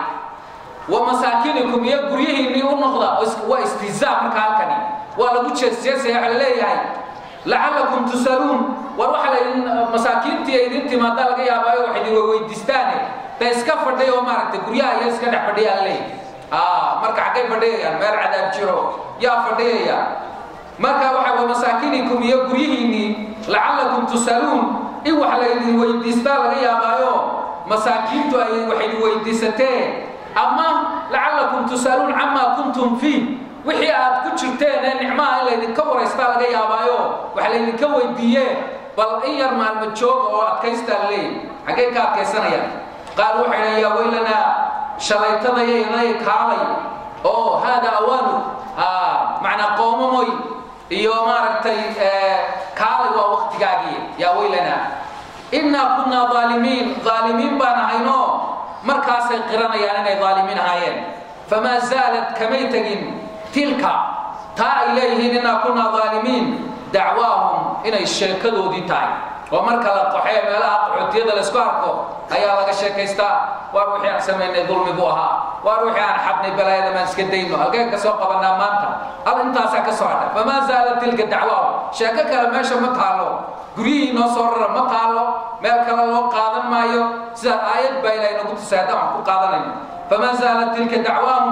ومساكنكم يقريه إني النقضة واستهزاء مكانكني ولا بتش السياسة على ليه هاي لعلكم تسألون وروح على مساكين تي أنت ما دلقي يا باي واحد ويدستاني تسكفر ده يوم مرة تقوليا يسكن حبدي عليه آه مركع كيف بدي يعني مر عذاب جرو يا فدي يا مركع واحد ومساكنكم يقريه إني لعلكم تسألون إيه وحلا ويدستاني يا بايو مساكين تو أي واحد ويدستان أما لعلكم تسألون عما كنتم فيه وحي aad ku jirteen nicmaha in la idin ka wareystaa laga yaabaayo waxa la idin ka weydiiyay bal in yar maalmo joog oo adkaystaan leey xagee ka adkaysanayaan qaal waxay yaa weylana shalaytada yeeynay kaalay oo hada awanu ah macna qoomomoy iyo maaragtay kaalay waa waqtigaagii yaa weylana inna kunna zalimin zalimin bana hayno markaasay qiranayaan inay zalimin haayeen fama zalat kamaytagin تلك تا إليه إننا كنا ظالمين دعواهم إن الشيكدو دي تاي ومركا لقحيه ملا قحوتيه الاسكاركو ايا لغا شيكيستا وروحي ان سمينا ظلم بوها وروحي ان حبني بلايا ما اسكدينو halkeen ka soo qabanaa maanta hal intaas ka socda fama zaalat tilka dacwa sheeka kale meesha ma taalo guriyi noo soo rar ma taalo meel kale loo qaadan maayo sida aayad bayla inagu tisaada wax ku qaadanayno fama zaalat tilka dacwaahum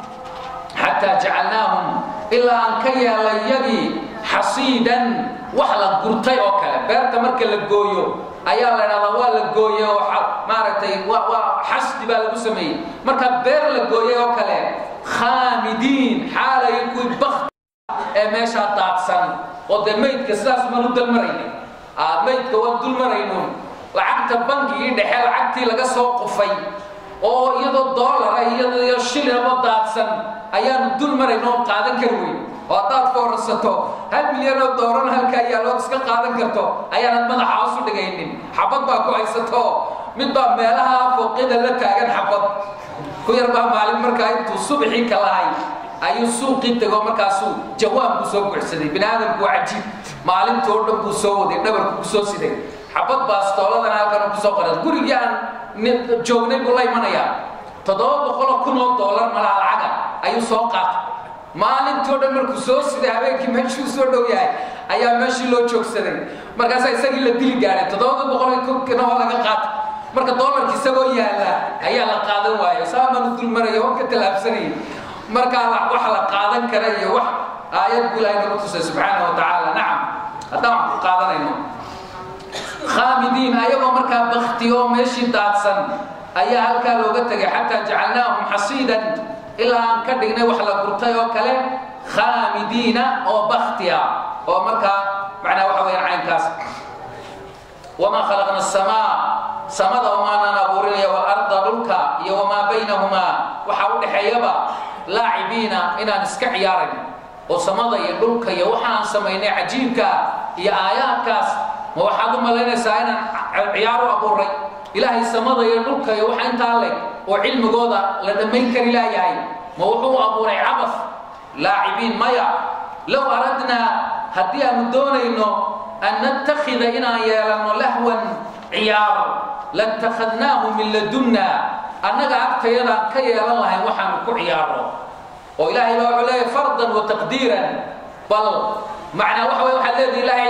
حتى جعلناهم إلا أن كيا ليدي حصيدا وحلا قرطي أوكلا بيرت مركل الجويو أيالا نضوال الجويو مارتي وحسد بالبسمي مركب بير الجويو أوكلا خامدين حالة يكون بخت ماشى تعصن ودميت كسلاس منود المرين ميت كود المرينون لعقت بنكي دحيل عقتي لقى سوق في oo iyadoo dollar iyadoo shilin ama daadsan ayaan dul marayno qaadan karweyn oo taad foorsato hal milyan oo dollar halka ayaa loo iska qaadan karto ayaan madaxa hoos u dhigaynin xabad baa ku haysato mid baa meelaha fooqida la taagan xabad ku yar baa maalin markaa intuu subaxii ka lahay ayuu suuqii tago markaasuu jawaab ku soo buuxsaday binaadamku cajiib maalintii oo dhan buu soo waday dhabarku ku soo siday xabad baas tooladan halkan ku soo qaray gurigaan joognay buu la imanayaa toddoba boqol kun oo dollar mala lacaga ayuu soo qaatay maalintii oo dhan markuu soo siday habeenkii meeshuu soo dhow yahay ayaa meeshii loo joogsaday markaas isagii la dili gaaray toddoba boqol kun oo laga qaatay marka dollarkii isagoo yaala ayaa la qaadan waayo saamanu dul marayo oo ka talaabsanay marka wax la qaadan kara iyo wax aayad Ilaahay nagu tusay subhanahu wa ta'ala nacam hadaan ku qaadanayno خامدين أيوة مركب بختيو ماشي داتسن أي هل كان لوجتك حتى جعلناهم حصيدا إلا أن كدقنا وحلا قرطي وكله خامدين أو بختيا أو مركا معنا وحوين عين كاس وما خلقنا السماء سمد وما نبورنا والأرض دلكا وما بينهما وحاول حيبا لاعبين إن نسكع يارن وسمد يدلك يوحان سمينا عجيبك يا آيات كاس وحد ما لنا ساينا عيار أبو الري إلهي سمد يدلك يوحان تعلق وعلم جودا لدمين كريلا ياي موضوع أبو الري عبث لاعبين مايا لو أردنا هدي أمدون إنه أن نتخذ إنا يالنا لهوا عيار لاتخذناه من لدنا أنك أكتينا كي الله وحن كعياره وإلهي لو عليه فرضا وتقديرا بل معنى وحوي وحد الذي إلهي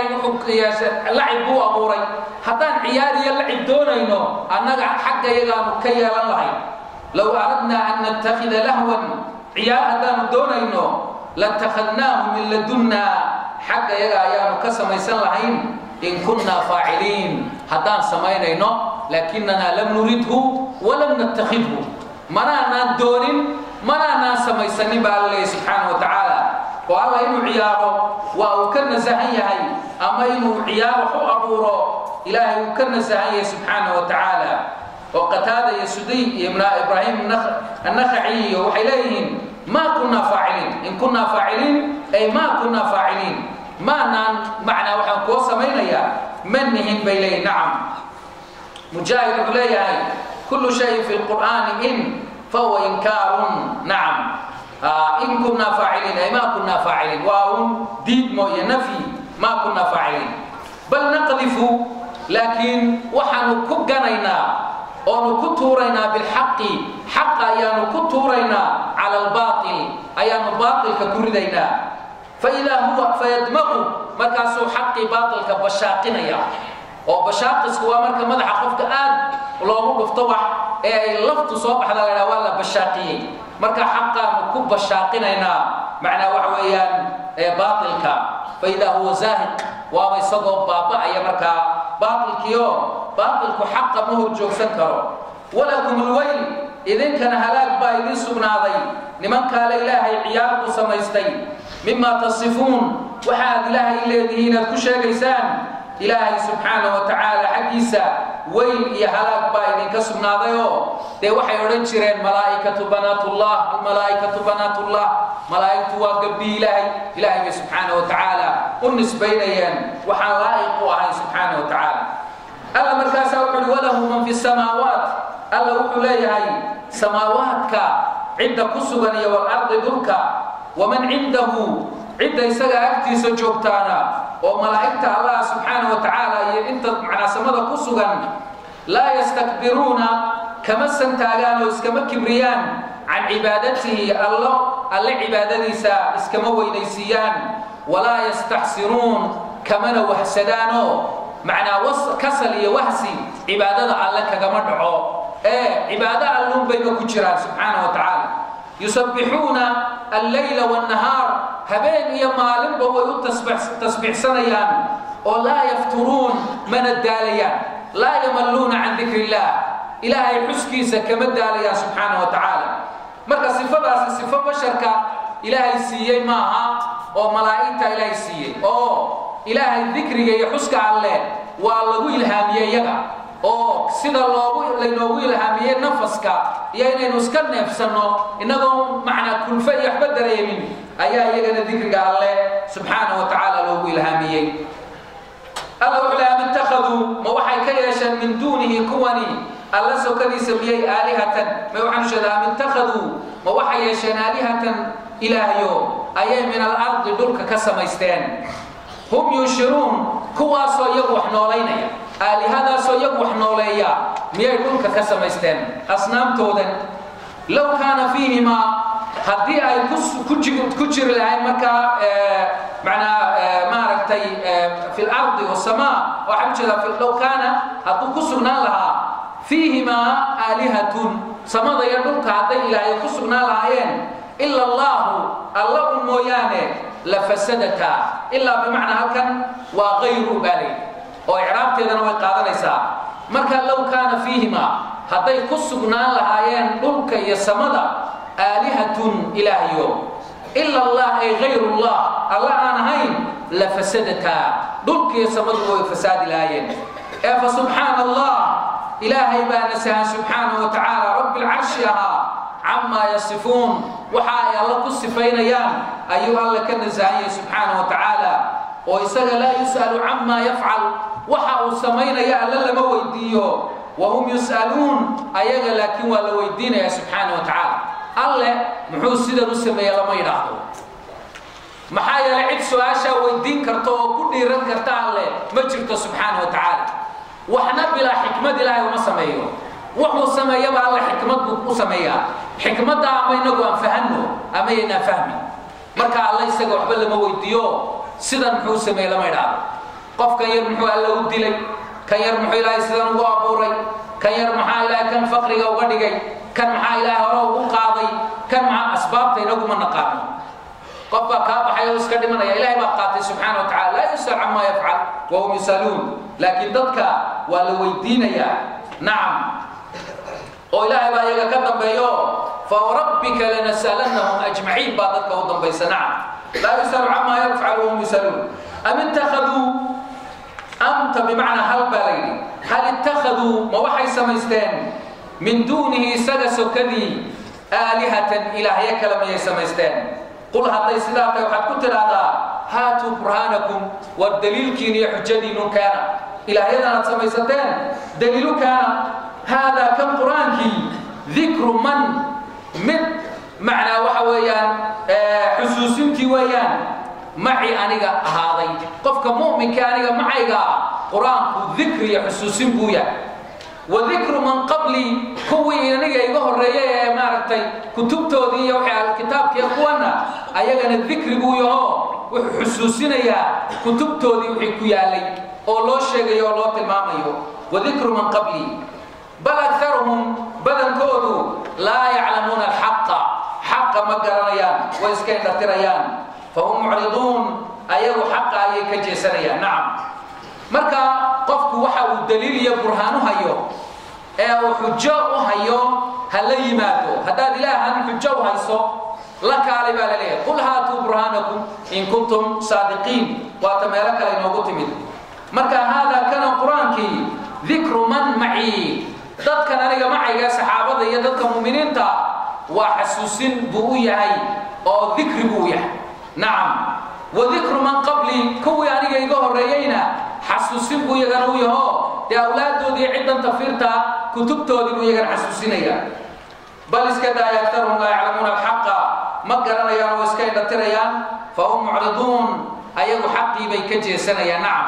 لعب هو أبوري حتى عياري يلعب دون إنه أنك حق يغام كي الله لو أردنا أن نتخذ لهوا عيار هدام دون إنه لاتخذناه من لدنا حق يغام كسم يسلحين إن كنا فاعلين حتى سمينا إنه لكننا لم نريده ولم نتخذه منا ندون منا نسمى يسني بالله سبحانه وتعالى والله إنه عياره وأكن زهيه أما إنه عياره أبوره إلهي وكن زهيه سبحانه وتعالى وقتادة يسدي ابن إبراهيم النخعي وحيليهم ما كنا فاعلين إن كنا فاعلين أي ما كنا فاعلين ما نان معنى وحن كوسمينا يا منهم بيلي نعم مجاهد عليه كل شيء في القرآن إن فهو إنكار نعم آه إن كنا فاعلين أي ما كنا فاعلين واو ديد مو ينفي ما كنا فاعلين بل نقذف لكن وحن كجنينا أو نكتورينا بالحق حق أيان كتورينا على الباطل أيان الباطل ككردينا فإذا هو فيدمغ مركز حق باطل كبشاقنا يا أو بشاقس هو مركز مدح خفت آد ولو مفتوح إيه لفظ صوب حدا لا ولا بشاقي مركز حقا مكوب بشاقنا معنى وحويان إيه باطل كا فإذا هو زاهق وهو يصدق بابا أي مركز باطل كيو باطل كحق مهو جوكسن كرو ولكم الويل إذن كان هلاك بايدين سبناضي لمن قال إلهي عيالك سميستين مما تصفون وحاد إلهي الذين كشا قيسان إلهي سبحانه وتعالى حقيسا ويل يا هلاك بايدين كسبناضيو دي وحي ورنشرين ملائكة بنات الله الملائكة بنات الله ملائكة وقبي إلهي إلهي سبحانه وتعالى أنس بينيان وحان لائق سبحانه وتعالى ألا مركاسا وحل وله من في السماوات ألا وحل ليهي سماواتك عند كسبني والأرض درك ومن عنده عند يسقى أكتي سجوبتانا وملائكة الله سبحانه وتعالى انت معنا سمد كسبا لا يستكبرون كما سنتاغانو اسكما كبريان عن عبادته الله الله عبادتي اسكما وينيسيان ولا يستحسرون كما وحسدانو معنى وص كسل وهسي عبادة الله كما دعو ايه عبادة الله بين كجران سبحانه وتعالى يسبحون الليل والنهار هبين يا مالم بو تسبح تسبح سنيان ولا يفترون من الداليان لا يملون عن ذكر الله إلهي حسكيسا كما الداليان سبحانه وتعالى مركز صفة صفة بشركة إلهي سيئي معها وملائكة إلهي سيئي أو إلهي الذكر يحسك عليه والله إلهامي يغا أو سيدا الله لينو إلهامي نفسك يعني نسكن نفسنا إنه معنى كل فئة يحبد دريمين أيها يغا الذكر عليه سبحانه وتعالى لو إلهامي الله على من اتخذوا موحي كيشا من دونه كوني الله سوكني سميه آلهة ما يوحنش ذا من اتخذوا موحي يشا آلهة إلهيو أي من الأرض دولك كسميستان هم يشرون كواسو يغوح نولينا آلهة سو يغوح نوليا ميا دولك كسميستان أصنام تودن لو كان فيهما هدي أي كجر العين مركا معنا ما ركتي في الأرض والسماء وحمش لو كان هدو كسرنا لها فيهما آلهة سماذا يدلك هذا إلى يكسرنا لها إلا الله الله المويانة لفسدتا إلا بمعنى هكذا وغير بالي وإعراب تيدنا ويقاذا ليسا مركا لو كان فيهما hadday ku sugnaan lahaayeen dhulka iyo samada aalihatun ilaahiyo illa allah ay ghayrullah allah aan ahayn la fasadataa dhulka iyo samadu way fasaadi lahaayeen ee fa subhaanallah ilaahay baa nasahan subxaanahu wa tacaala rabbil carshi ahaa camaa yasifuun waxa ay alla ku sifaynayaan ayuu alla ka nasahanyay subxaanahu wa tacaala oo isaga laa yus'alu camaa yafcal waxa uu samaynaya alla lama weydiiyo wahum yus'aluun ayaga laakiin waa la weydiinaya subxaanahu wa tacaala alle muxuu sidan u sameeya lama yidhaahdo maxaa yeelay cid su-aashaa weydiin karta oo ku dhiiran karta alle ma jirto subxaanahu wa tacaala waxna bilaa xikmad ilaahay uma sameeyo wuxuu sameeyaba alla xikmad buu u sameeyaa xikmadda ama inagu aan fahanno ama aynaan fahmi marka alla isaga waxba lama weydiiyo sidan muxuu sameeyey lama yidhaahdo qofkan yar muxuu alla u dilay kan yar muxuu ilaahay sidan ugu abuuray kan yar maxaa ilaahay kan faqriga uga dhigay kan maxaa ilaahay hore ugu qaaday kan maxaa asbaabta inaguma naqaano qofka ka baxay oo iska dhimanaya ilaahay baa qaatay subxaanahu wa tacaala laa yus'al camaa yafcal wa hum yusaluun laakiin dadka waa la weydiinayaa nacam oo ilaahay baa iyaga ka dambeeyo fa rabbika lanas'alannahum ajmaciin baa dadka u dambaysa nacam laa yus'alu camaa yafcal wa hum yusaluun am ittakhaduu amta bimacnaa hal baa layidhi hal ittakhaduu ma waxay samaysteen min duunihi isaga sokadii aalihatan ilaahyo kale mayay samaysteen qul hadday sidaa tahay waxaad ku tidhaahdaa haatuu burhaanakum war daliilkiin iyo xujadiinu keena ilaahyadan aad samaysateen daliilu keena haadaa kan qur-aankii dikru man mid macnaa waxa weeyaan xusuusintii weeyaan maci aniga ahaaday qofka mu'minka aniga macayga qur-aanku dikri iyo xusuusin buu yahay وذكر من قبلي كوي إنك يجاه الرجاء ما رتي كتب تودي وحي الكتاب كيقوانا أيجان الذكر بويه وحسوسنا يا كتب تودي وحي كيالي الله شيء يا الله تلماميه وذكر من قبلي بل أكثرهم بدن كودو لا يعلمون الحق حق مجريان وإسكين تريان فهم معرضون أيه حق أيه كجسريان نعم marka qofku waxa uu daliil iyo burhaanu hayo ee uu xujo u hayo hal yimaado hadaa ilaahan xujo u hayso la kaali baa leeyahay qul haatu burhanakum in kuntum saadiqiin wa tamala kale inoogu timid marka hada kana quraanki dhikru man ma'i dadkan aniga macayga saxaabada iyo dadka muuminiinta waa xasuusin buu yahay oo dhikri buu yahay nacam wa dhikru man qabli kuwi aniga iga horeeyayna حسوسين بو يغان و يهو دي اولادودي عدن تفيرتا كتبتودي بو يغان حسوسينيا بل اسكدا يكثرهم لا يعلمون الحق ما قرنيان واسكاي دتريان فهم معرضون ايغو حقي بي كجيسنيا نعم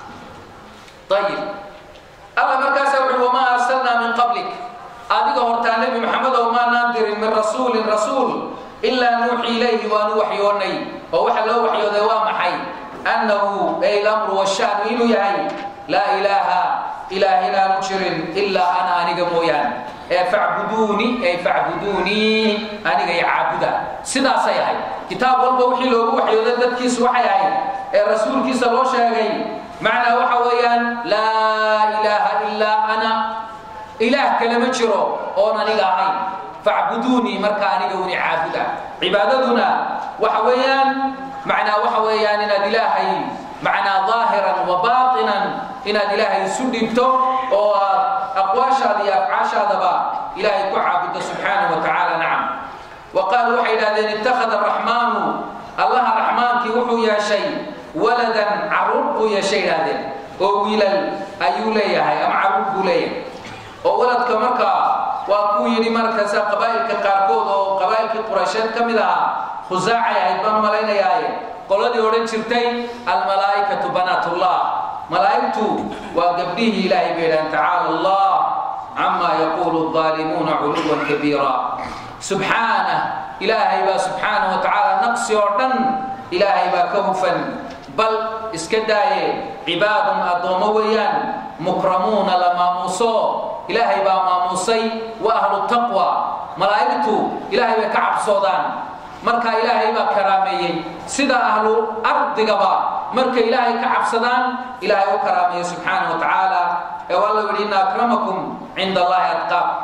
طيب الله مركز وما ارسلنا من قبلك اديغو هورتا نبي محمد وما نادر من رسول رسول الا نوحي اليه ونوحيوني ووحي له وحي ذو محي أنه أي الأمر والشأن إنه يعني لا إله إلهنا نشر إلا أنا أنيق مويان فاعبدوني أي فاعبدوني أنيق يعبدا سدا سيهي كتاب والبوحي له وحي وذدت كيس وحي الرسول كيس الله شاقي معنى وحويان لا إله إلا أنا إله كلمة شرو أونا نيقا فاعبدوني مركا أنيقوني عابدا عبادتنا وحويان معنى وحويان إن إلهي معنى ظاهرا وباطنا إن إلهي سدبته وأقواش هذه أفعاش هذا با إلهي كعبد سبحانه وتعالى نعم وقال وحي الذين اتخذ الرحمن الله الرحمن كي وحو يا شيء ولدا عرب يا شيء هذا وويلا أيولي هاي أم عرب لي وولد كمركا وأكويني مركز قبائل كقاركود وقبائل كقريشات كملها خزاعي أيضاً ملاينا ياي قولوا يورين شرتين الملائكة بنات الله ملائكته وقبله إلهي بيران تعالى الله عما يقول الظالمون علوا كبيرا سبحانه إلهي با سبحانه وتعالى نقص يوردن إلهي با كوفا بل اسكداي عباد أدومويا مكرمون لما موسو إلهي با ماموسي وأهل التقوى ملائكته إلهي با كعب صودان marka ilaahay ba karaameeyay sida ahlu ardigaba marka ilaahay ka cabsadaan ilaahay u karaamayo subhanahu wa ta'ala ee wallahu inna akramakum inda allahi atqakum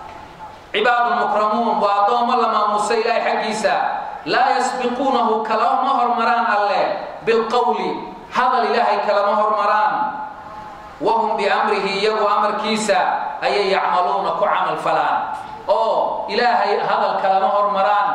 ibadul mukramun wa adama lama musa ilaahay xaqiisa la yasbiqunahu kalama hormaran alle bil qawli hada ilaahay kalama hormaran wa hum bi amrihi yaw amrkiisa ay ya'maluna ku amal falan oo ilaahay hada kalama hormaran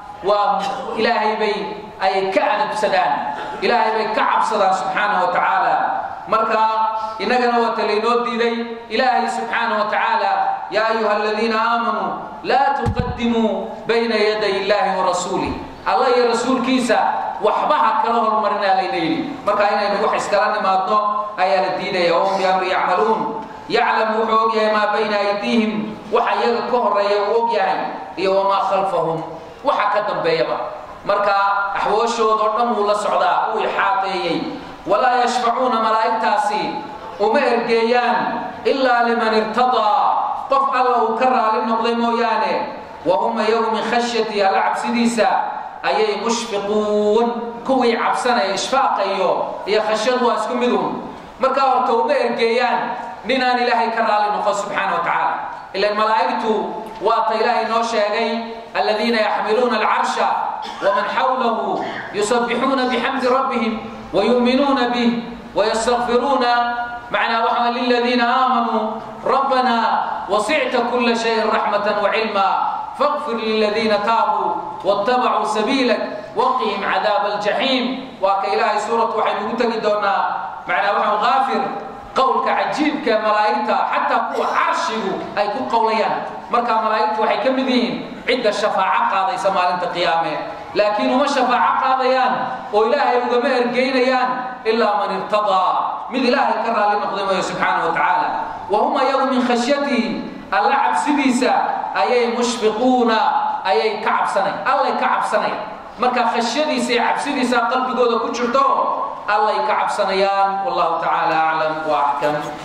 wa ilaahay bay ay ka adabsadaan ilaahay bay ka cabsadaan subhanahu wa ta'ala marka inagana wa taleeno diiday ilaahay subhanahu wa ta'ala ya ayyuhalladhina amanu la tuqaddimu bayna yaday illahi wa rasulihi allah ya rasuulkiisa waxbaha kala hormarina leeyay marka inaynu wax iskala nimaadno ayaa la diiday oo bi amri ya'malun ya'lamu huwa ma bayna aydihim waxa iyaga ka horeeya oo ogyahay iyo ma khalfahum waxa ka dambeeyaba marka ahwashooda dhan uu la socdaa uu xaateeyay wala yashfa'una malaa'iktaasi uma ergeeyaan illa liman irtada qof Allah uu ka raali noqday mooyaane wa hum yawm khashyati al-absidisa ayay mushfiqun kuwi cabsanay ishfaaqayo iyo khashyadu waa isku midun marka horta uma ergeeyaan ninaan ilaahay ka raali noqo subhanahu wa ta'ala illa malaa'iktu wa ta ilaahay noo sheegay alladheena yahmiluna al-'arsha wa man hawlahu yusabbihuna bihamdi rabbihim wa yu'minuna bihi wa yastaghfiruna ma'ana wa hum lil ladheena amanu rabbana wasi'ta kull shay'in rahmatan wa 'ilma faghfir lil ladheena tabu wattaba'u sabilak waqihim 'adhab al-jahim wa ka ilaahay suratu waxay ugu tagi doonaa ma'ana wa hum ghafir qawlka ajiibka malaa'ikta hatta ku arshigu ay ku qawlayaan marka malaa'iktu waxay kamid yihiin cidda shafaa'a qaadaysa maalinta qiyaamah laakiin uma shafaa'a qaadayaan oo ilaahay uga meergeynayaan illa man irtada mid ilaahay ka raali noqday subhanahu wa ta'ala wa hum yawm min khashyati alla absidisa ayay mushfiquna ayay ka cabsanay alla ka cabsanay marka khashyadiisa absidisa qalbigooda ku jirto الله يكعب سنيان والله تعالى أعلم وأحكم